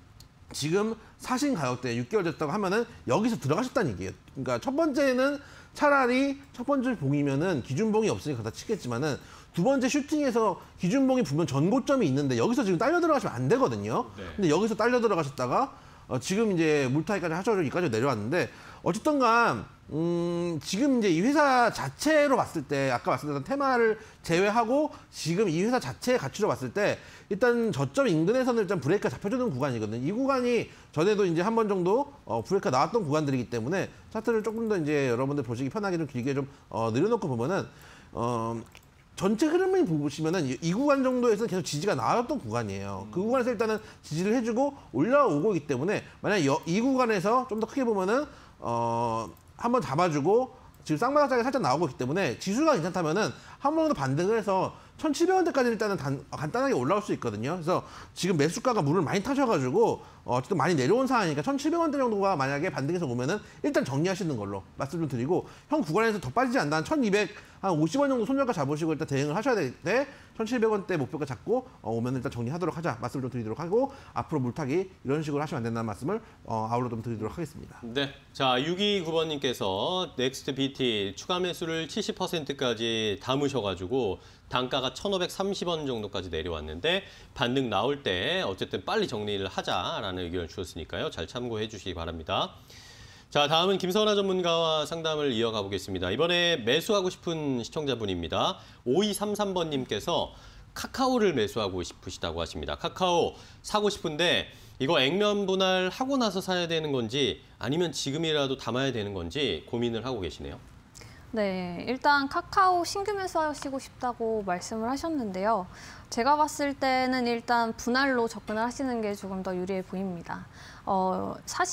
지금 사신 가격대 육 개월 됐다고 하면은 여기서 들어가셨다는 얘기예요. 그러니까 첫 번째는 차라리 첫 번째 봉이면은 기준봉이 없으니까 다 치겠지만은 두 번째 슈팅에서 기준봉이 보면 전고점이 있는데 여기서 지금 딸려 들어가시면 안 되거든요. 네. 근데 여기서 딸려 들어가셨다가 어, 지금 이제 물타기까지 하셔서 여기까지 내려왔는데 어쨌든 간 음, 지금 이제 이 회사 자체로 봤을 때 아까 말씀드렸던 테마를 제외하고 지금 이 회사 자체의 가치로 봤을 때 일단 저점 인근에서는 일단 브레이크가 잡혀주는 구간이거든요. 이 구간이 전에도 이제 한 번 정도 어, 브레이크가 나왔던 구간들이기 때문에 차트를 조금 더 이제 여러분들 보시기 편하게 좀 길게 좀 어, 늘려놓고 보면은 어, 전체 흐름을 보시면은 이 구간 정도에서 계속 지지가 나왔던 구간이에요. 그 구간에서 일단은 지지를 해주고 올라오고 있기 때문에 만약 이 구간에서 좀 더 크게 보면은 어 한번 잡아주고 지금 쌍바닥장이 살짝 나오고 있기 때문에 지수가 괜찮다면은 한 번 정도 반등을 해서 천칠백 원대까지 일단은 단, 간단하게 올라올 수 있거든요. 그래서 지금 매수가가 물을 많이 타셔가지고 어, 어쨌든 많이 내려온 상황이니까 천칠백 원대 정도가 만약에 반등해서 오면은 일단 정리하시는 걸로 말씀 좀 드리고 형 구간에서 더 빠지지 않는 한 천이백오십 원 정도 손절가 잡으시고 일단 대응을 하셔야 될 때 천칠백 원대 목표가 잡고 어, 오면 일단 정리하도록 하자 말씀을 좀 드리도록 하고 앞으로 물타기 이런 식으로 하시면 안 된다는 말씀을 어, 아울러 좀 드리도록 하겠습니다. 네, 자 육이구 번님께서 넥스트 비티 추가 매수를 칠십 퍼센트까지 담으셔가지고 단가가 천오백삼십 원 정도까지 내려왔는데 반등 나올 때 어쨌든 빨리 정리를 하자라는 의견을 주셨으니까요. 잘 참고해 주시기 바랍니다. 자, 다음은 김선아 전문가와 상담을 이어가 보겠습니다. 이번에 매수하고 싶은 시청자분입니다. 오이삼삼 번님께서 카카오를 매수하고 싶으시다고 하십니다. 카카오 사고 싶은데 이거 액면 분할하고 나서 사야 되는 건지 아니면 지금이라도 담아야 되는 건지 고민을 하고 계시네요. 네, 일단 카카오 신규 매수하시고 싶다고 말씀을 하셨는데요. 제가 봤을 때는 일단 분할로 접근을 하시는 게 조금 더 유리해 보입니다. 어,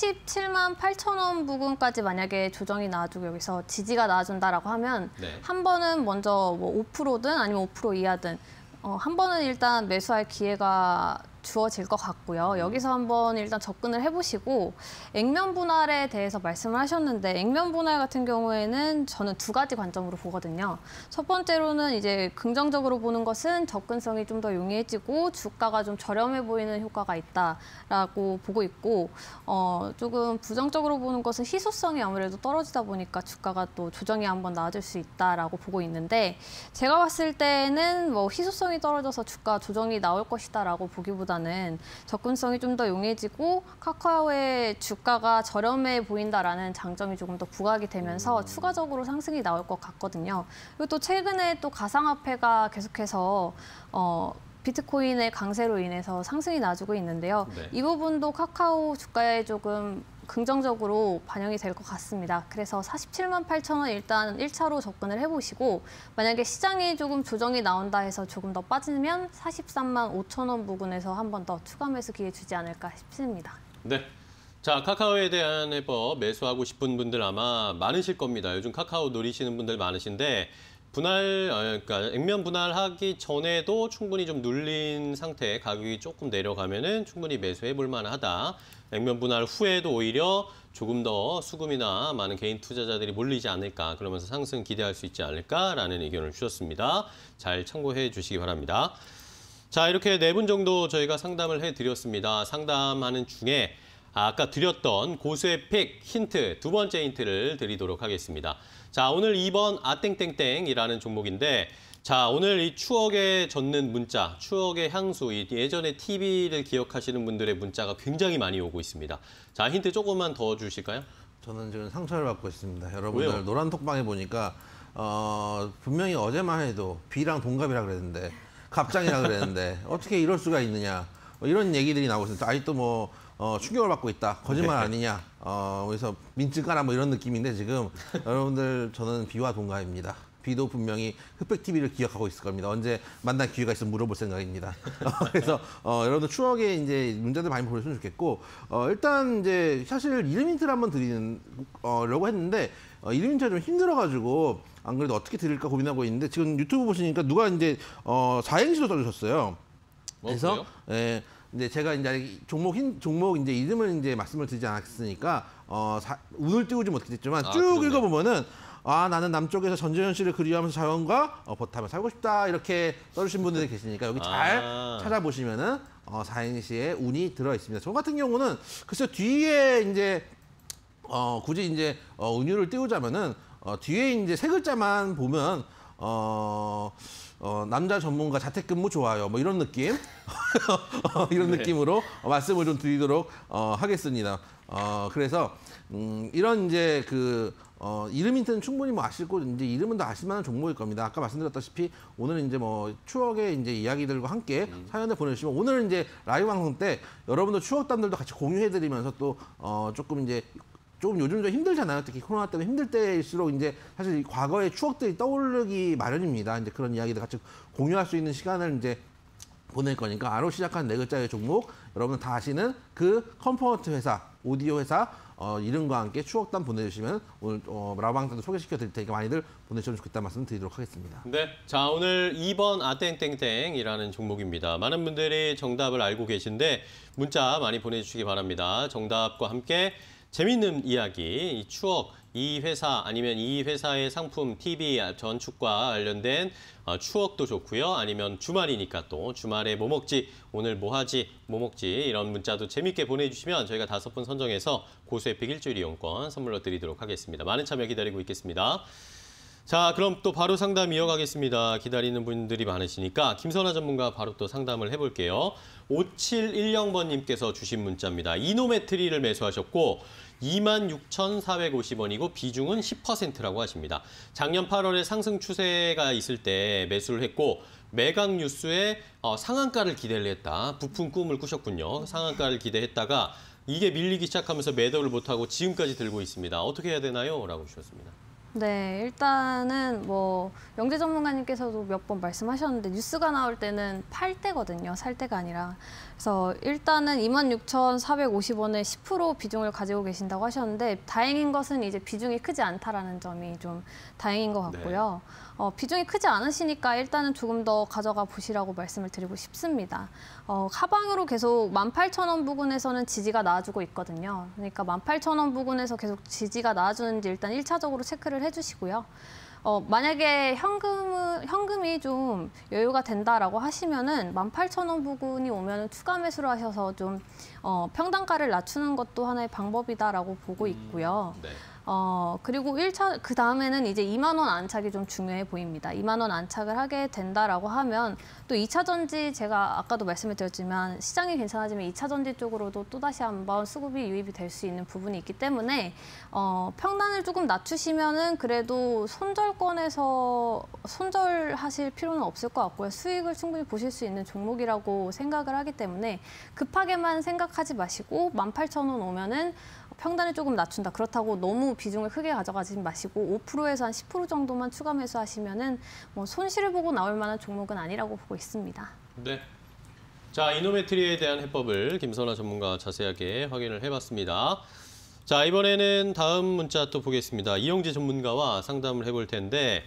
사십칠만 팔천 원 부근까지 만약에 조정이 나와주고 여기서 지지가 나와준다라고 하면 네. 한 번은 먼저 뭐 오 퍼센트든 아니면 오 퍼센트 이하든 어, 한 번은 일단 매수할 기회가 주어질 것 같고요. 여기서 한번 일단 접근을 해보시고 액면 분할에 대해서 말씀을 하셨는데 액면 분할 같은 경우에는 저는 두 가지 관점으로 보거든요. 첫 번째로는 이제 긍정적으로 보는 것은 접근성이 좀 더 용이해지고 주가가 좀 저렴해 보이는 효과가 있다라고 보고 있고 어, 조금 부정적으로 보는 것은 희소성이 아무래도 떨어지다 보니까 주가가 또 조정이 한번 나와줄 수 있다라고 보고 있는데 제가 봤을 때는 뭐 희소성이 떨어져서 주가 조정이 나올 것이다라고 보기보다 는 접근성이 좀 더 용이해지고 카카오의 주가가 저렴해 보인다라는 장점이 조금 더 부각이 되면서 음. 추가적으로 상승이 나올 것 같거든요. 그리고 또 최근에 또 가상화폐가 계속해서 어, 비트코인의 강세로 인해서 상승이 나주고 있는데요. 네. 이 부분도 카카오 주가에 조금 긍정적으로 반영이 될 것 같습니다. 그래서 사십칠만 팔천 원 일단 일 차로 접근을 해보시고 만약에 시장이 조금 조정이 나온다 해서 조금 더 빠지면 사십삼만 오천 원 부근에서 한 번 더 추가 매수 기회 주지 않을까 싶습니다. 네. 자, 카카오에 대한 해법 매수하고 싶은 분들 아마 많으실 겁니다. 요즘 카카오 노리시는 분들 많으신데 분할, 그러니까 액면 분할하기 전에도 충분히 좀 눌린 상태, 가격이 조금 내려가면은 충분히 매수해 볼 만하다. 액면 분할 후에도 오히려 조금 더 수급이나 많은 개인 투자자들이 몰리지 않을까, 그러면서 상승 기대할 수 있지 않을까라는 의견을 주셨습니다. 잘 참고해 주시기 바랍니다. 자, 이렇게 네 분 정도 저희가 상담을 해드렸습니다. 상담하는 중에 아까 드렸던 고수의 픽 힌트, 두 번째 힌트를 드리도록 하겠습니다. 자, 오늘 이 번 아땡땡땡이라는 종목인데 자, 오늘 이 추억에 젖는 문자, 추억의 향수, 이 예전에 티비를 기억하시는 분들의 문자가 굉장히 많이 오고 있습니다. 자, 힌트 조금만 더 주실까요? 저는 지금 상처를 받고 있습니다. 여러분들 왜요? 노란 톡방에 보니까 어, 분명히 어제만 해도 B랑 동갑이라 그랬는데 갑장이라 그랬는데 어떻게 이럴 수가 있느냐 뭐 이런 얘기들이 나오고 있습니다. 아직도 뭐 어, 충격을 받고 있다. 거짓말 아니냐. 어, 그래서 민증 까라 뭐 이런 느낌인데 지금 여러분들 저는 B와 동갑입니다. B도 분명히 흑백 티비를 기억하고 있을 겁니다. 언제 만날 기회가 있으면 물어볼 생각입니다. 그래서 어, 여러분들 추억의 이제 문제들 많이 보내주시면 좋겠고 어, 일단 이제 사실 이름 힌트를 한번 드리려고 했는데 어, 이름 힌트가 좀 힘들어가지고 안 그래도 어떻게 드릴까 고민하고 있는데 지금 유튜브 보시니까 누가 이제 어, 사행시로 써주셨어요. 그래서 어, 예, 이제 제가 이제 종목 흰 종목 이제 이름을 이제 말씀을 드리지 않았으니까 어, 사, 운을 띄우지 못했지만 아, 쭉 그렇네. 읽어보면은. 아, 나는 남쪽에서 전재현 씨를 그리워하면서 자연과 어, 버타며 살고 싶다 이렇게 써주신 분들이 계시니까 여기 잘 아. 찾아보시면은 어, 사행시에 운이 들어 있습니다. 저 같은 경우는 글쎄 뒤에 이제 어, 굳이 이제 어, 운율을 띄우자면은 어, 뒤에 이제 세 글자만 보면 어, 어, 남자 전문가 자택근무 좋아요. 뭐 이런 느낌 어, 이런 네. 느낌으로 말씀을 좀 드리도록 어, 하겠습니다. 어, 그래서 음, 이런 이제 그 어, 이름 힌트는 충분히 뭐 아시고 이제 이름은 다 아실 만한 종목일 겁니다. 아까 말씀드렸다시피 오늘은 이제 뭐 추억의 이제 이야기들과 함께 음. 사연을 보내주시면 오늘은 이제 라이브 방송 때 여러분들 추억담들도 같이 공유해드리면서 또 어, 조금 이제 조금 요즘 좀 힘들잖아요. 특히 코로나 때문에 힘들 때일수록 이제 사실 과거의 추억들이 떠오르기 마련입니다. 이제 그런 이야기들 같이 공유할 수 있는 시간을 이제 보낼 거니까 아로 시작한 네 글자의 종목 여러분 다 아시는 그 컴포넌트 회사, 오디오 회사 어, 이름과 함께 추억담 보내주시면 오늘 어, 라방탄도 소개시켜 드릴 테니까 많이들 보내주시면 좋겠다는 말씀 드리도록 하겠습니다. 네, 자 오늘 이 번 아땡땡땡이라는 종목입니다. 많은 분들이 정답을 알고 계신데 문자 많이 보내주시기 바랍니다. 정답과 함께 재밌는 이야기, 이 추억, 이 회사 아니면 이 회사의 상품, 티비, 전축과 관련된 어, 추억도 좋고요. 아니면 주말이니까 또 주말에 뭐 먹지, 오늘 뭐 하지, 뭐 먹지 이런 문자도 재밌게 보내주시면 저희가 다섯 분 선정해서 고수에픽 일주일 이용권 선물로 드리도록 하겠습니다. 많은 참여 기다리고 있겠습니다. 자, 그럼 또 바로 상담 이어가겠습니다. 기다리는 분들이 많으시니까 김선아 전문가 바로 또 상담을 해볼게요. 오칠일영 번님께서 주신 문자입니다. 이노메트리를 매수하셨고 이만 육천사백오십 원이고 비중은 십 퍼센트라고 하십니다. 작년 팔월에 상승 추세가 있을 때 매수를 했고 매각 뉴스에 어, 상한가를 기대를 했다. 부푼 꿈을 꾸셨군요. 상한가를 기대했다가 이게 밀리기 시작하면서 매도를 못하고 지금까지 들고 있습니다. 어떻게 해야 되나요? 라고 주셨습니다. 네, 일단은 뭐 영재 전문가님께서도 몇 번 말씀하셨는데 뉴스가 나올 때는 팔 때거든요. 살 때가 아니라. 그래서 일단은 이만 육천사백오십 원에 십 퍼센트 비중을 가지고 계신다고 하셨는데 다행인 것은 이제 비중이 크지 않다라는 점이 좀 다행인 것 같고요. 네. 어, 비중이 크지 않으시니까 일단은 조금 더 가져가 보시라고 말씀을 드리고 싶습니다. 어, 하방으로 계속 만 팔천 원 부근에서는 지지가 나와주고 있거든요. 그러니까 만 팔천 원 부근에서 계속 지지가 나와주는지 일단 일 차적으로 체크를 해주시고요. 어, 만약에 현금, 현금이 좀 여유가 된다라고 하시면은 만 팔천 원 부근이 오면은 추가 매수를 하셔서 좀 어, 평단가를 낮추는 것도 하나의 방법이다라고 보고 있고요. 음, 네. 어, 그리고 일 차, 그 다음에는 이제 이만 원 안착이 좀 중요해 보입니다. 이만 원 안착을 하게 된다라고 하면 또 이 차 전지 제가 아까도 말씀을 드렸지만 시장이 괜찮아지면 이 차 전지 쪽으로도 또다시 한번 수급이 유입이 될 수 있는 부분이 있기 때문에 어, 평단을 조금 낮추시면은 그래도 손절권에서 손절하실 필요는 없을 것 같고요. 수익을 충분히 보실 수 있는 종목이라고 생각을 하기 때문에 급하게만 생각하지 마시고 만 팔천 원 오면은 평단을 조금 낮춘다. 그렇다고 너무 비중을 크게 가져가지 마시고 오 퍼센트에서 한 십 퍼센트 정도만 추가 매수하시면은 뭐 손실을 보고 나올 만한 종목은 아니라고 보고 있습니다. 네. 자, 이노메트리에 대한 해법을 김선아 전문가가 자세하게 확인을 해봤습니다. 자, 이번에는 다음 문자 또 보겠습니다. 이영재 전문가와 상담을 해볼 텐데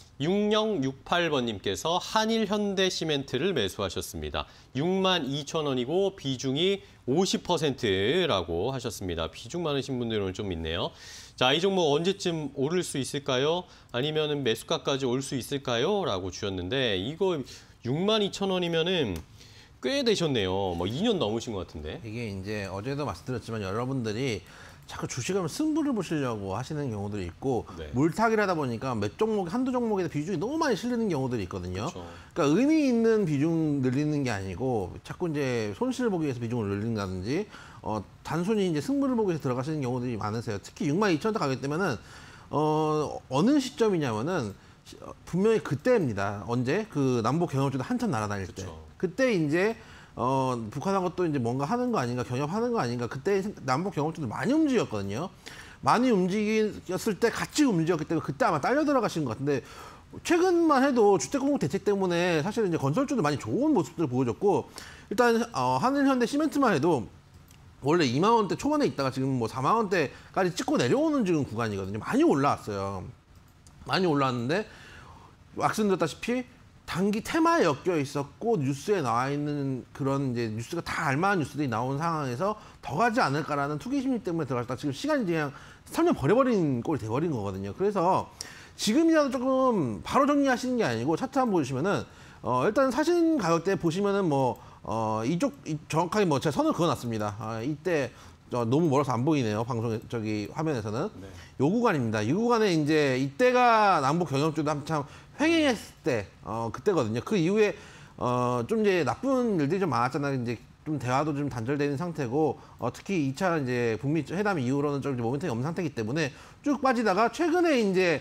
육영육팔 번님께서 한일현대시멘트를 매수하셨습니다. 육만 이천 원이고 비중이 오십 퍼센트라고 하셨습니다. 비중 많으신 분들은 좀 있네요. 자, 이 종목 언제쯤 오를 수 있을까요? 아니면 매수가까지 올 수 있을까요? 라고 주셨는데 이거 육만 이천 원이면은 꽤 되셨네요. 뭐 이 년 넘으신 것 같은데. 이게 이제 어제도 말씀드렸지만 여러분들이 자꾸 주식하면 승부를 보시려고 하시는 경우들이 있고 네. 물타기를 하다 보니까 몇 종목, 한두 종목에 비중이 너무 많이 실리는 경우들이 있거든요. 그렇죠. 그러니까 의미 있는 비중 늘리는 게 아니고 자꾸 이제 손실을 보기 위해서 비중을 늘린다든지 어, 단순히 이제 승부를 보기 위해서 들어가시는 경우들이 많으세요. 특히 육만 이천 원 가게 되면은 어, 어느 시점이냐면은 분명히 그때입니다. 언제? 그 남북 경협주도 한참 날아다닐 때. 그렇죠. 그때 이제 어, 북한하고 또 이제 뭔가 하는 거 아닌가, 경협하는 거 아닌가, 그때 남북 경협주도 많이 움직였거든요. 많이 움직였을 때 같이 움직였기 때문에 그때 아마 딸려 들어가신 것 같은데, 최근만 해도 주택공급 대책 때문에 사실은 이제 건설주도 많이 좋은 모습들을 보여줬고, 일단, 어, 한일현대 시멘트만 해도 원래 이만 원대 초반에 있다가 지금 뭐 사만 원대까지 찍고 내려오는 지금 구간이거든요. 많이 올라왔어요. 많이 올라왔는데, 말씀드렸다시피, 단기 테마에 엮여 있었고 뉴스에 나와 있는 그런 이제 뉴스가 다 알만한 뉴스들이 나온 상황에서 더 가지 않을까라는 투기 심리 때문에 들어갔다 지금 시간이 그냥 설명 버려버린 꼴이 돼버린 거거든요. 그래서 지금이라도 조금 바로 정리하시는 게 아니고 차트 한번 보시면은 어 일단 사신 가격대 보시면은 뭐 어 이쪽 이, 정확하게 뭐 제가 선을 그어놨습니다. 아, 이때 어, 너무 멀어서 안 보이네요. 방송 저기 화면에서는 네. 요 구간입니다. 이 구간에 이제 이때가 남북 경협주도 한참 횡행했을 때, 어, 그때거든요. 그 이후에, 어, 좀 이제 나쁜 일들이 좀 많았잖아요. 이제 좀 대화도 좀 단절되는 상태고, 어, 특히 이 차 이제 북미 회담 이후로는 좀 모멘텀이 없는 상태이기 때문에 쭉 빠지다가 최근에 이제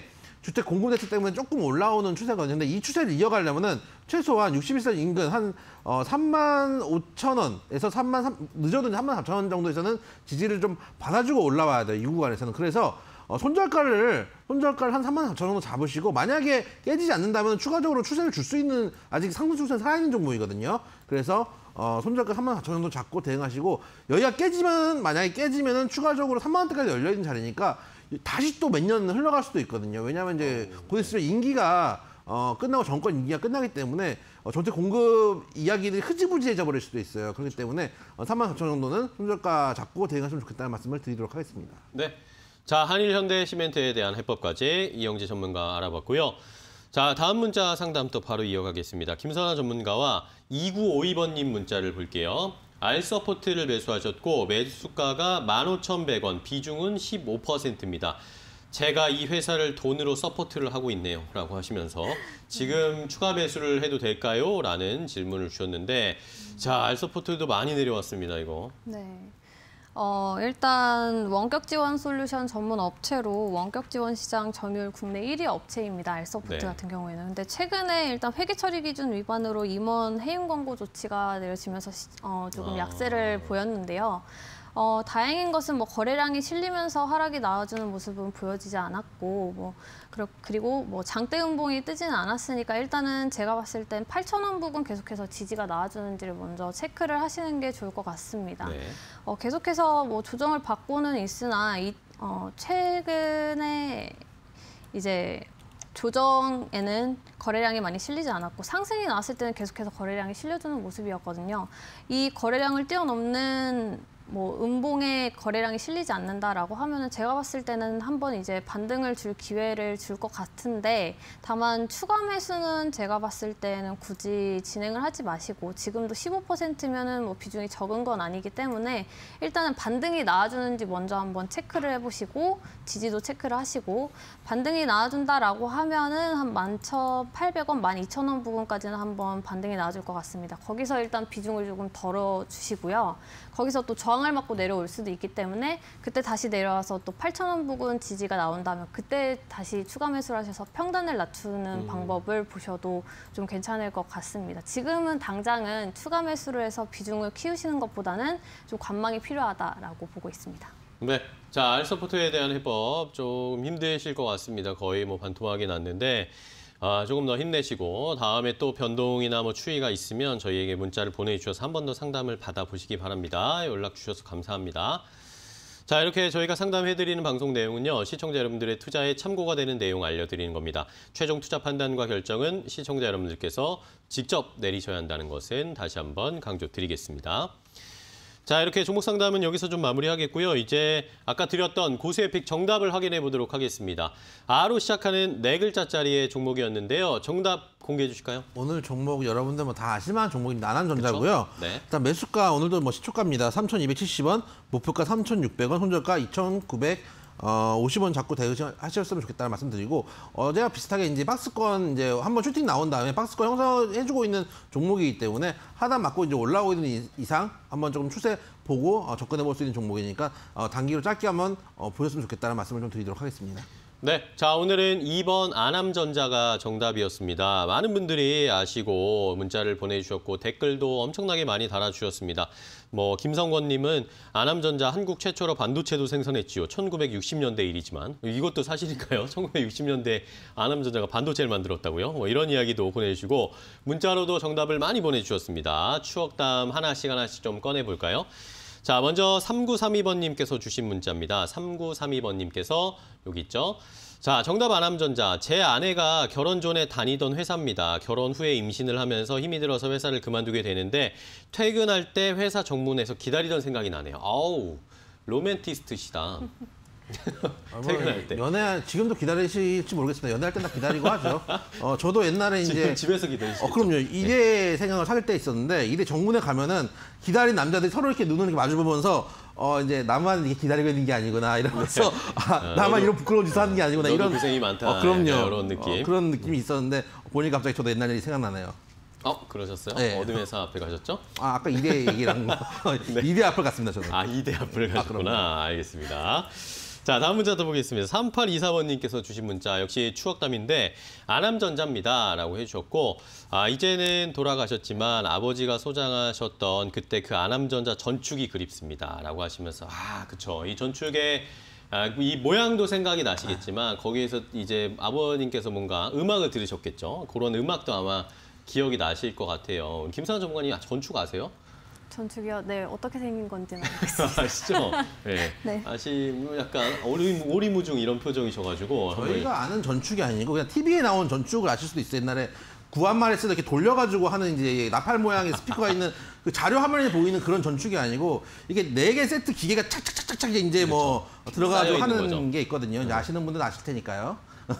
주택 공급 대책 때문에 조금 올라오는 추세거든요. 근데 이 추세를 이어가려면은 최소한 육십일 세 인근 한 어, 삼만 오천 원에서 삼만 삼, 늦어도 삼만 사천 원 정도에서는 지지를 좀 받아주고 올라와야 돼요. 이 구간에서는. 그래서 어, 손절가를 손절가를 한 삼만 사천 원 정도 잡으시고 만약에 깨지지 않는다면 추가적으로 추세를 줄 수 있는 아직 상승 추세는 살아있는 종목이거든요. 그래서 어, 손절가 삼만 사천 원 정도 잡고 대응하시고 여기가 깨지면 만약에 깨지면은 추가적으로 삼만 원대까지 열려 있는 자리니까 다시 또 몇 년 흘러갈 수도 있거든요. 왜냐하면 이제 곧 있으면 임기가 어, 끝나고 정권 임기가 끝나기 때문에 어, 전체 공급 이야기들이 흐지부지해져 버릴 수도 있어요. 그렇기 때문에 어, 삼만 사천 원 정도는 손절가 잡고 대응하시면 좋겠다는 말씀을 드리도록 하겠습니다. 네. 자, 한일 현대 시멘트에 대한 해법까지 이영재 전문가 알아봤고요. 자, 다음 문자 상담 또 바로 이어가겠습니다. 김선아 전문가와 이구오이 번님 문자를 볼게요. 알서포트를 매수하셨고 매수가가 만 오천백 원, 비중은 십오 퍼센트입니다. 제가 이 회사를 돈으로 서포트를 하고 있네요. 라고 하시면서 지금 추가 매수를 해도 될까요? 라는 질문을 주셨는데 자, 알서포트도 많이 내려왔습니다. 이거. 네. 어, 일단 원격 지원 솔루션 전문 업체로 원격 지원 시장 점유율 국내 일 위 업체입니다. 알서포트 네. 같은 경우에는. 근데 최근에 일단 회계 처리 기준 위반으로 임원 해임 권고 조치가 내려지면서 시, 어, 조금 아. 약세를 보였는데요. 어, 다행인 것은 뭐 거래량이 실리면서 하락이 나와주는 모습은 보여지지 않았고, 뭐 그리고 뭐 장대 음봉이 뜨지는 않았으니까 일단은 제가 봤을 땐 팔천 원 부근 계속해서 지지가 나와주는지를 먼저 체크를 하시는 게 좋을 것 같습니다. 네. 어, 계속해서 뭐 조정을 받고는 있으나 이, 어, 최근에 이제 조정에는 거래량이 많이 실리지 않았고 상승이 나왔을 때는 계속해서 거래량이 실려주는 모습이었거든요. 이 거래량을 뛰어넘는 뭐 음봉에 거래량이 실리지 않는다라고 하면은 제가 봤을 때는 한번 이제 반등을 줄 기회를 줄 것 같은데 다만 추가 매수는 제가 봤을 때는 굳이 진행을 하지 마시고 지금도 십오 퍼센트면은 뭐 비중이 적은 건 아니기 때문에 일단은 반등이 나와주는지 먼저 한번 체크를 해보시고 지지도 체크를 하시고 반등이 나와준다라고 하면은 한 만 천팔백 원, 만 이천 원 부근까지는 한번 반등이 나와줄 것 같습니다. 거기서 일단 비중을 조금 덜어주시고요. 거기서 또 저항을 맞고 내려올 수도 있기 때문에 그때 다시 내려와서 또 팔천 원 부근 지지가 나온다면 그때 다시 추가 매수를 하셔서 평단을 낮추는 음. 방법을 보셔도 좀 괜찮을 것 같습니다. 지금은 당장은 추가 매수를 해서 비중을 키우시는 것보다는 좀 관망이 필요하다라고 보고 있습니다. 네. 자, 알서포트에 대한 해법 좀 힘드실 것 같습니다. 거의 뭐 반토막이 났는데 아, 조금 더 힘내시고 다음에 또 변동이나 뭐 추이가 있으면 저희에게 문자를 보내주셔서 한 번 더 상담을 받아보시기 바랍니다. 연락 주셔서 감사합니다. 자, 이렇게 저희가 상담해드리는 방송 내용은요. 시청자 여러분들의 투자에 참고가 되는 내용 알려드리는 겁니다. 최종 투자 판단과 결정은 시청자 여러분들께서 직접 내리셔야 한다는 것은 다시 한번 강조드리겠습니다. 자, 이렇게 종목 상담은 여기서 좀 마무리하겠고요. 이제 아까 드렸던 고수의 픽 정답을 확인해 보도록 하겠습니다. 아로 시작하는 네 글자짜리의 종목이었는데요. 정답 공개해 주실까요? 오늘 종목 여러분들 뭐 다 아실만한 종목입니다. 아남전자고요. 네. 일단 매수가 오늘도 뭐 시초가입니다. 삼천이백칠십 원, 목표가 삼천육백 원, 손절가 이천구백오십 원 잡고 대응하셨으면 좋겠다는 말씀드리고 어제와 비슷하게 이제 박스권 이제 한번 슈팅 나온 다음에 박스권 형성해주고 있는 종목이기 때문에 하단 맞고 이제 올라오고 있는 이상 한번 조금 추세 보고 어, 접근해 볼 수 있는 종목이니까 어, 단기로 짧게 한번 어, 보셨으면 좋겠다는 말씀을 좀 드리도록 하겠습니다. 네, 자 오늘은 이 번 아남전자가 정답이었습니다. 많은 분들이 아시고 문자를 보내주셨고 댓글도 엄청나게 많이 달아주셨습니다. 뭐 김성권님은 아남전자 한국 최초로 반도체도 생산했지요. 천구백육십 년대 일이지만 이것도 사실인가요? 천구백육십 년대 아남전자가 반도체를 만들었다고요? 뭐 이런 이야기도 보내주시고 문자로도 정답을 많이 보내주셨습니다. 추억담 하나씩 하나씩 좀 꺼내볼까요? 자, 먼저 삼구삼이 번님께서 주신 문자입니다. 삼구삼이 번님께서 여기 있죠. 자, 정답 아남전자. 제 아내가 결혼 전에 다니던 회사입니다. 결혼 후에 임신을 하면서 힘이 들어서 회사를 그만두게 되는데 퇴근할 때 회사 정문에서 기다리던 생각이 나네요. 아우, 로맨티스트시다. 퇴근할 때. 연애 지금도 기다리실지 모르겠습니다. 연애할 땐 다 기다리고 하죠. 어, 저도 옛날에 이제 집에서 기다리시죠. 어, 그럼요. 이대 생각을 사귈 때 있었는데 이대 정문에 가면은 기다린 남자들이 서로 이렇게 눈을 이렇게 마주 보면서 어 이제 나만 이렇게 기다리고 있는 게 아니구나 이러면서 네. 아, 아, 나만 너도, 이런 부끄러운 짓을 하는 게 아니구나 이런 고생이 많다. 어, 그럼요. 이런 느낌. 어, 그런 느낌이 있었는데 보니 갑자기 저도 옛날 일이 생각나네요. 어, 그러셨어요? 네. 어느 회사 앞에 가셨죠? 아, 아까 이대 얘기랑 네. 이대 앞을 갔습니다, 저는. 아, 이대 앞을 가셨구나. 아, 알겠습니다. 자, 다음 문자 더 보겠습니다. 삼팔이사 번님께서 주신 문자 역시 추억담인데 아남전자입니다 라고 해주셨고, 아, 이제는 돌아가셨지만 아버지가 소장하셨던 그때 그 아남전자 전축이 그립습니다 라고 하시면서, 아 그쵸, 이 전축의 아, 이 모양도 생각이 나시겠지만 거기에서 이제 아버님께서 뭔가 음악을 들으셨겠죠. 그런 음악도 아마 기억이 나실 것 같아요. 김선아 전문가님 전축 아세요? 전축이요? 네, 어떻게 생긴 건지는 알겠어요. 아시죠? 네. 네. 아시면 약간 오리, 오리무중 이런 표정이셔가지고 저희가 아는 전축이 아니고 그냥 티비에 나온 전축을 아실 수도 있어요. 옛날에 구한말에서 이렇게 돌려가지고 하는 이제 나팔 모양의 스피커가 있는 그 자료 화면에 보이는 그런 전축이 아니고 이게 네 개 세트 기계가 착착착착착 이제 뭐 들어가지고 하는 거죠. 게 있거든요. 이제 아시는 분들은 아실 테니까요.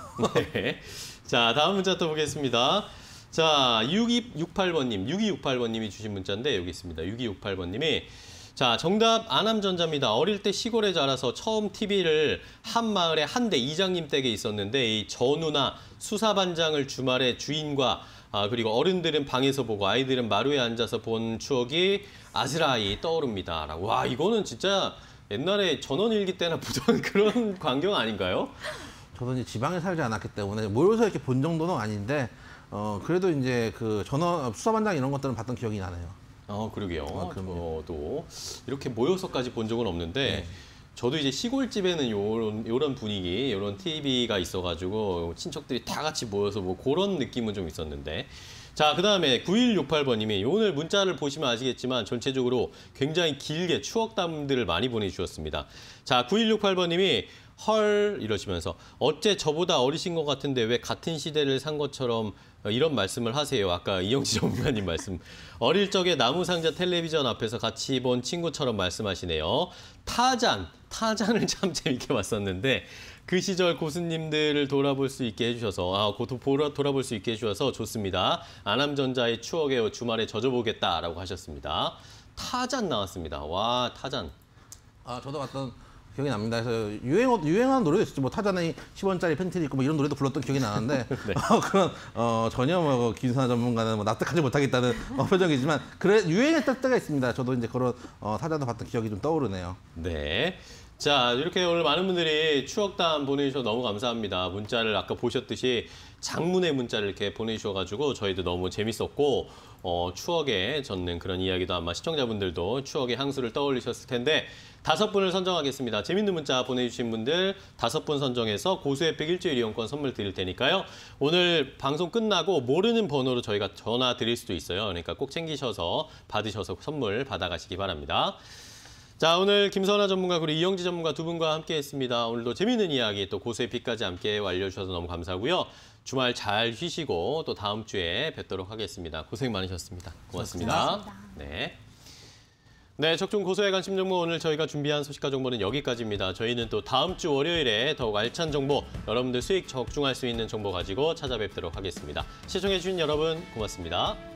네. 자, 다음 문자 또 보겠습니다. 자, 육이육팔 번님, 육이육팔 번님이 주신 문자인데 여기 있습니다. 육이육팔 번님이 자, 정답 아남전자입니다. 어릴 때 시골에 자라서 처음 티비를 한 마을에 한 대 이장님 댁에 있었는데 이 전우나 수사반장을 주말에 주인과 아, 그리고 어른들은 방에서 보고 아이들은 마루에 앉아서 본 추억이 아스라이 떠오릅니다. 라고. 와, 이거는 진짜 옛날에 전원일기 때나 보던 그런 광경 아닌가요? 저도 이제 지방에 살지 않았기 때문에 모여서 이렇게 본 정도는 아닌데 어 그래도 이제 그 전원 수사반장 이런 것들은 봤던 기억이 나네요. 어, 그러게요. 아, 그럼요. 저도 이렇게 모여서까지 본 적은 없는데 네. 저도 이제 시골집에는 요런, 요런 분위기, 요런 티비가 있어가지고 친척들이 다 같이 모여서 뭐 그런 느낌은 좀 있었는데. 자, 그 다음에 구일육팔 번님이 오늘 문자를 보시면 아시겠지만 전체적으로 굉장히 길게 추억담들을 많이 보내주셨습니다. 자, 구일육팔 번님이 헐 이러시면서 어째 저보다 어리신 것 같은데 왜 같은 시대를 산 것처럼 이런 말씀을 하세요. 아까 이영지 전문가님 말씀. 어릴 적에 나무상자 텔레비전 앞에서 같이 본 친구처럼 말씀하시네요. 타잔, 타잔을 참 재밌게 봤었는데 그 시절 고수님들을 돌아볼 수 있게 해주셔서 아, 고 돌아볼 수 있게 해주셔서 좋습니다. 아남전자의 추억에 주말에 젖어보겠다라고 하셨습니다. 타잔 나왔습니다. 와, 타잔. 아 저도 봤던 기억이 납니다. 그래서 유행 유행하는 노래도 있었죠. 뭐 타잔의 십 원짜리 팬티를 입고 뭐 이런 노래도 불렀던 기억이 나는데 네. 어, 그런 어, 전혀 뭐 김선아 전문가는 뭐 납득하지 못하겠다는 어, 표정이지만 그래 유행했던 때가 있습니다. 저도 이제 그런 어, 타잔도 봤던 기억이 좀 떠오르네요. 네. 자, 이렇게 오늘 많은 분들이 추억담 보내주셔서 너무 감사합니다. 문자를 아까 보셨듯이 장문의 문자를 이렇게 보내주셔가지고 저희도 너무 재밌었고 어, 추억에 젖는 그런 이야기도 아마 시청자분들도 추억의 향수를 떠올리셨을 텐데 다섯 분을 선정하겠습니다. 재밌는 문자 보내주신 분들 다섯 분 선정해서 고수혜택 일주일 이용권 선물 드릴 테니까요. 오늘 방송 끝나고 모르는 번호로 저희가 전화 드릴 수도 있어요. 그러니까 꼭 챙기셔서 받으셔서 선물 받아가시기 바랍니다. 자, 오늘 김선아 전문가 그리고 이영지 전문가 두 분과 함께했습니다. 오늘도 재미있는 이야기 또 고수의 빛까지 함께 알려주셔서 너무 감사하고요. 주말 잘 쉬시고 또 다음 주에 뵙도록 하겠습니다. 고생 많으셨습니다. 고맙습니다. 고맙습니다. 네. 네, 적중 고수의 관심 정보 오늘 저희가 준비한 소식과 정보는 여기까지입니다. 저희는 또 다음 주 월요일에 더욱 알찬 정보, 여러분들 수익 적중할 수 있는 정보 가지고 찾아뵙도록 하겠습니다. 시청해주신 여러분 고맙습니다.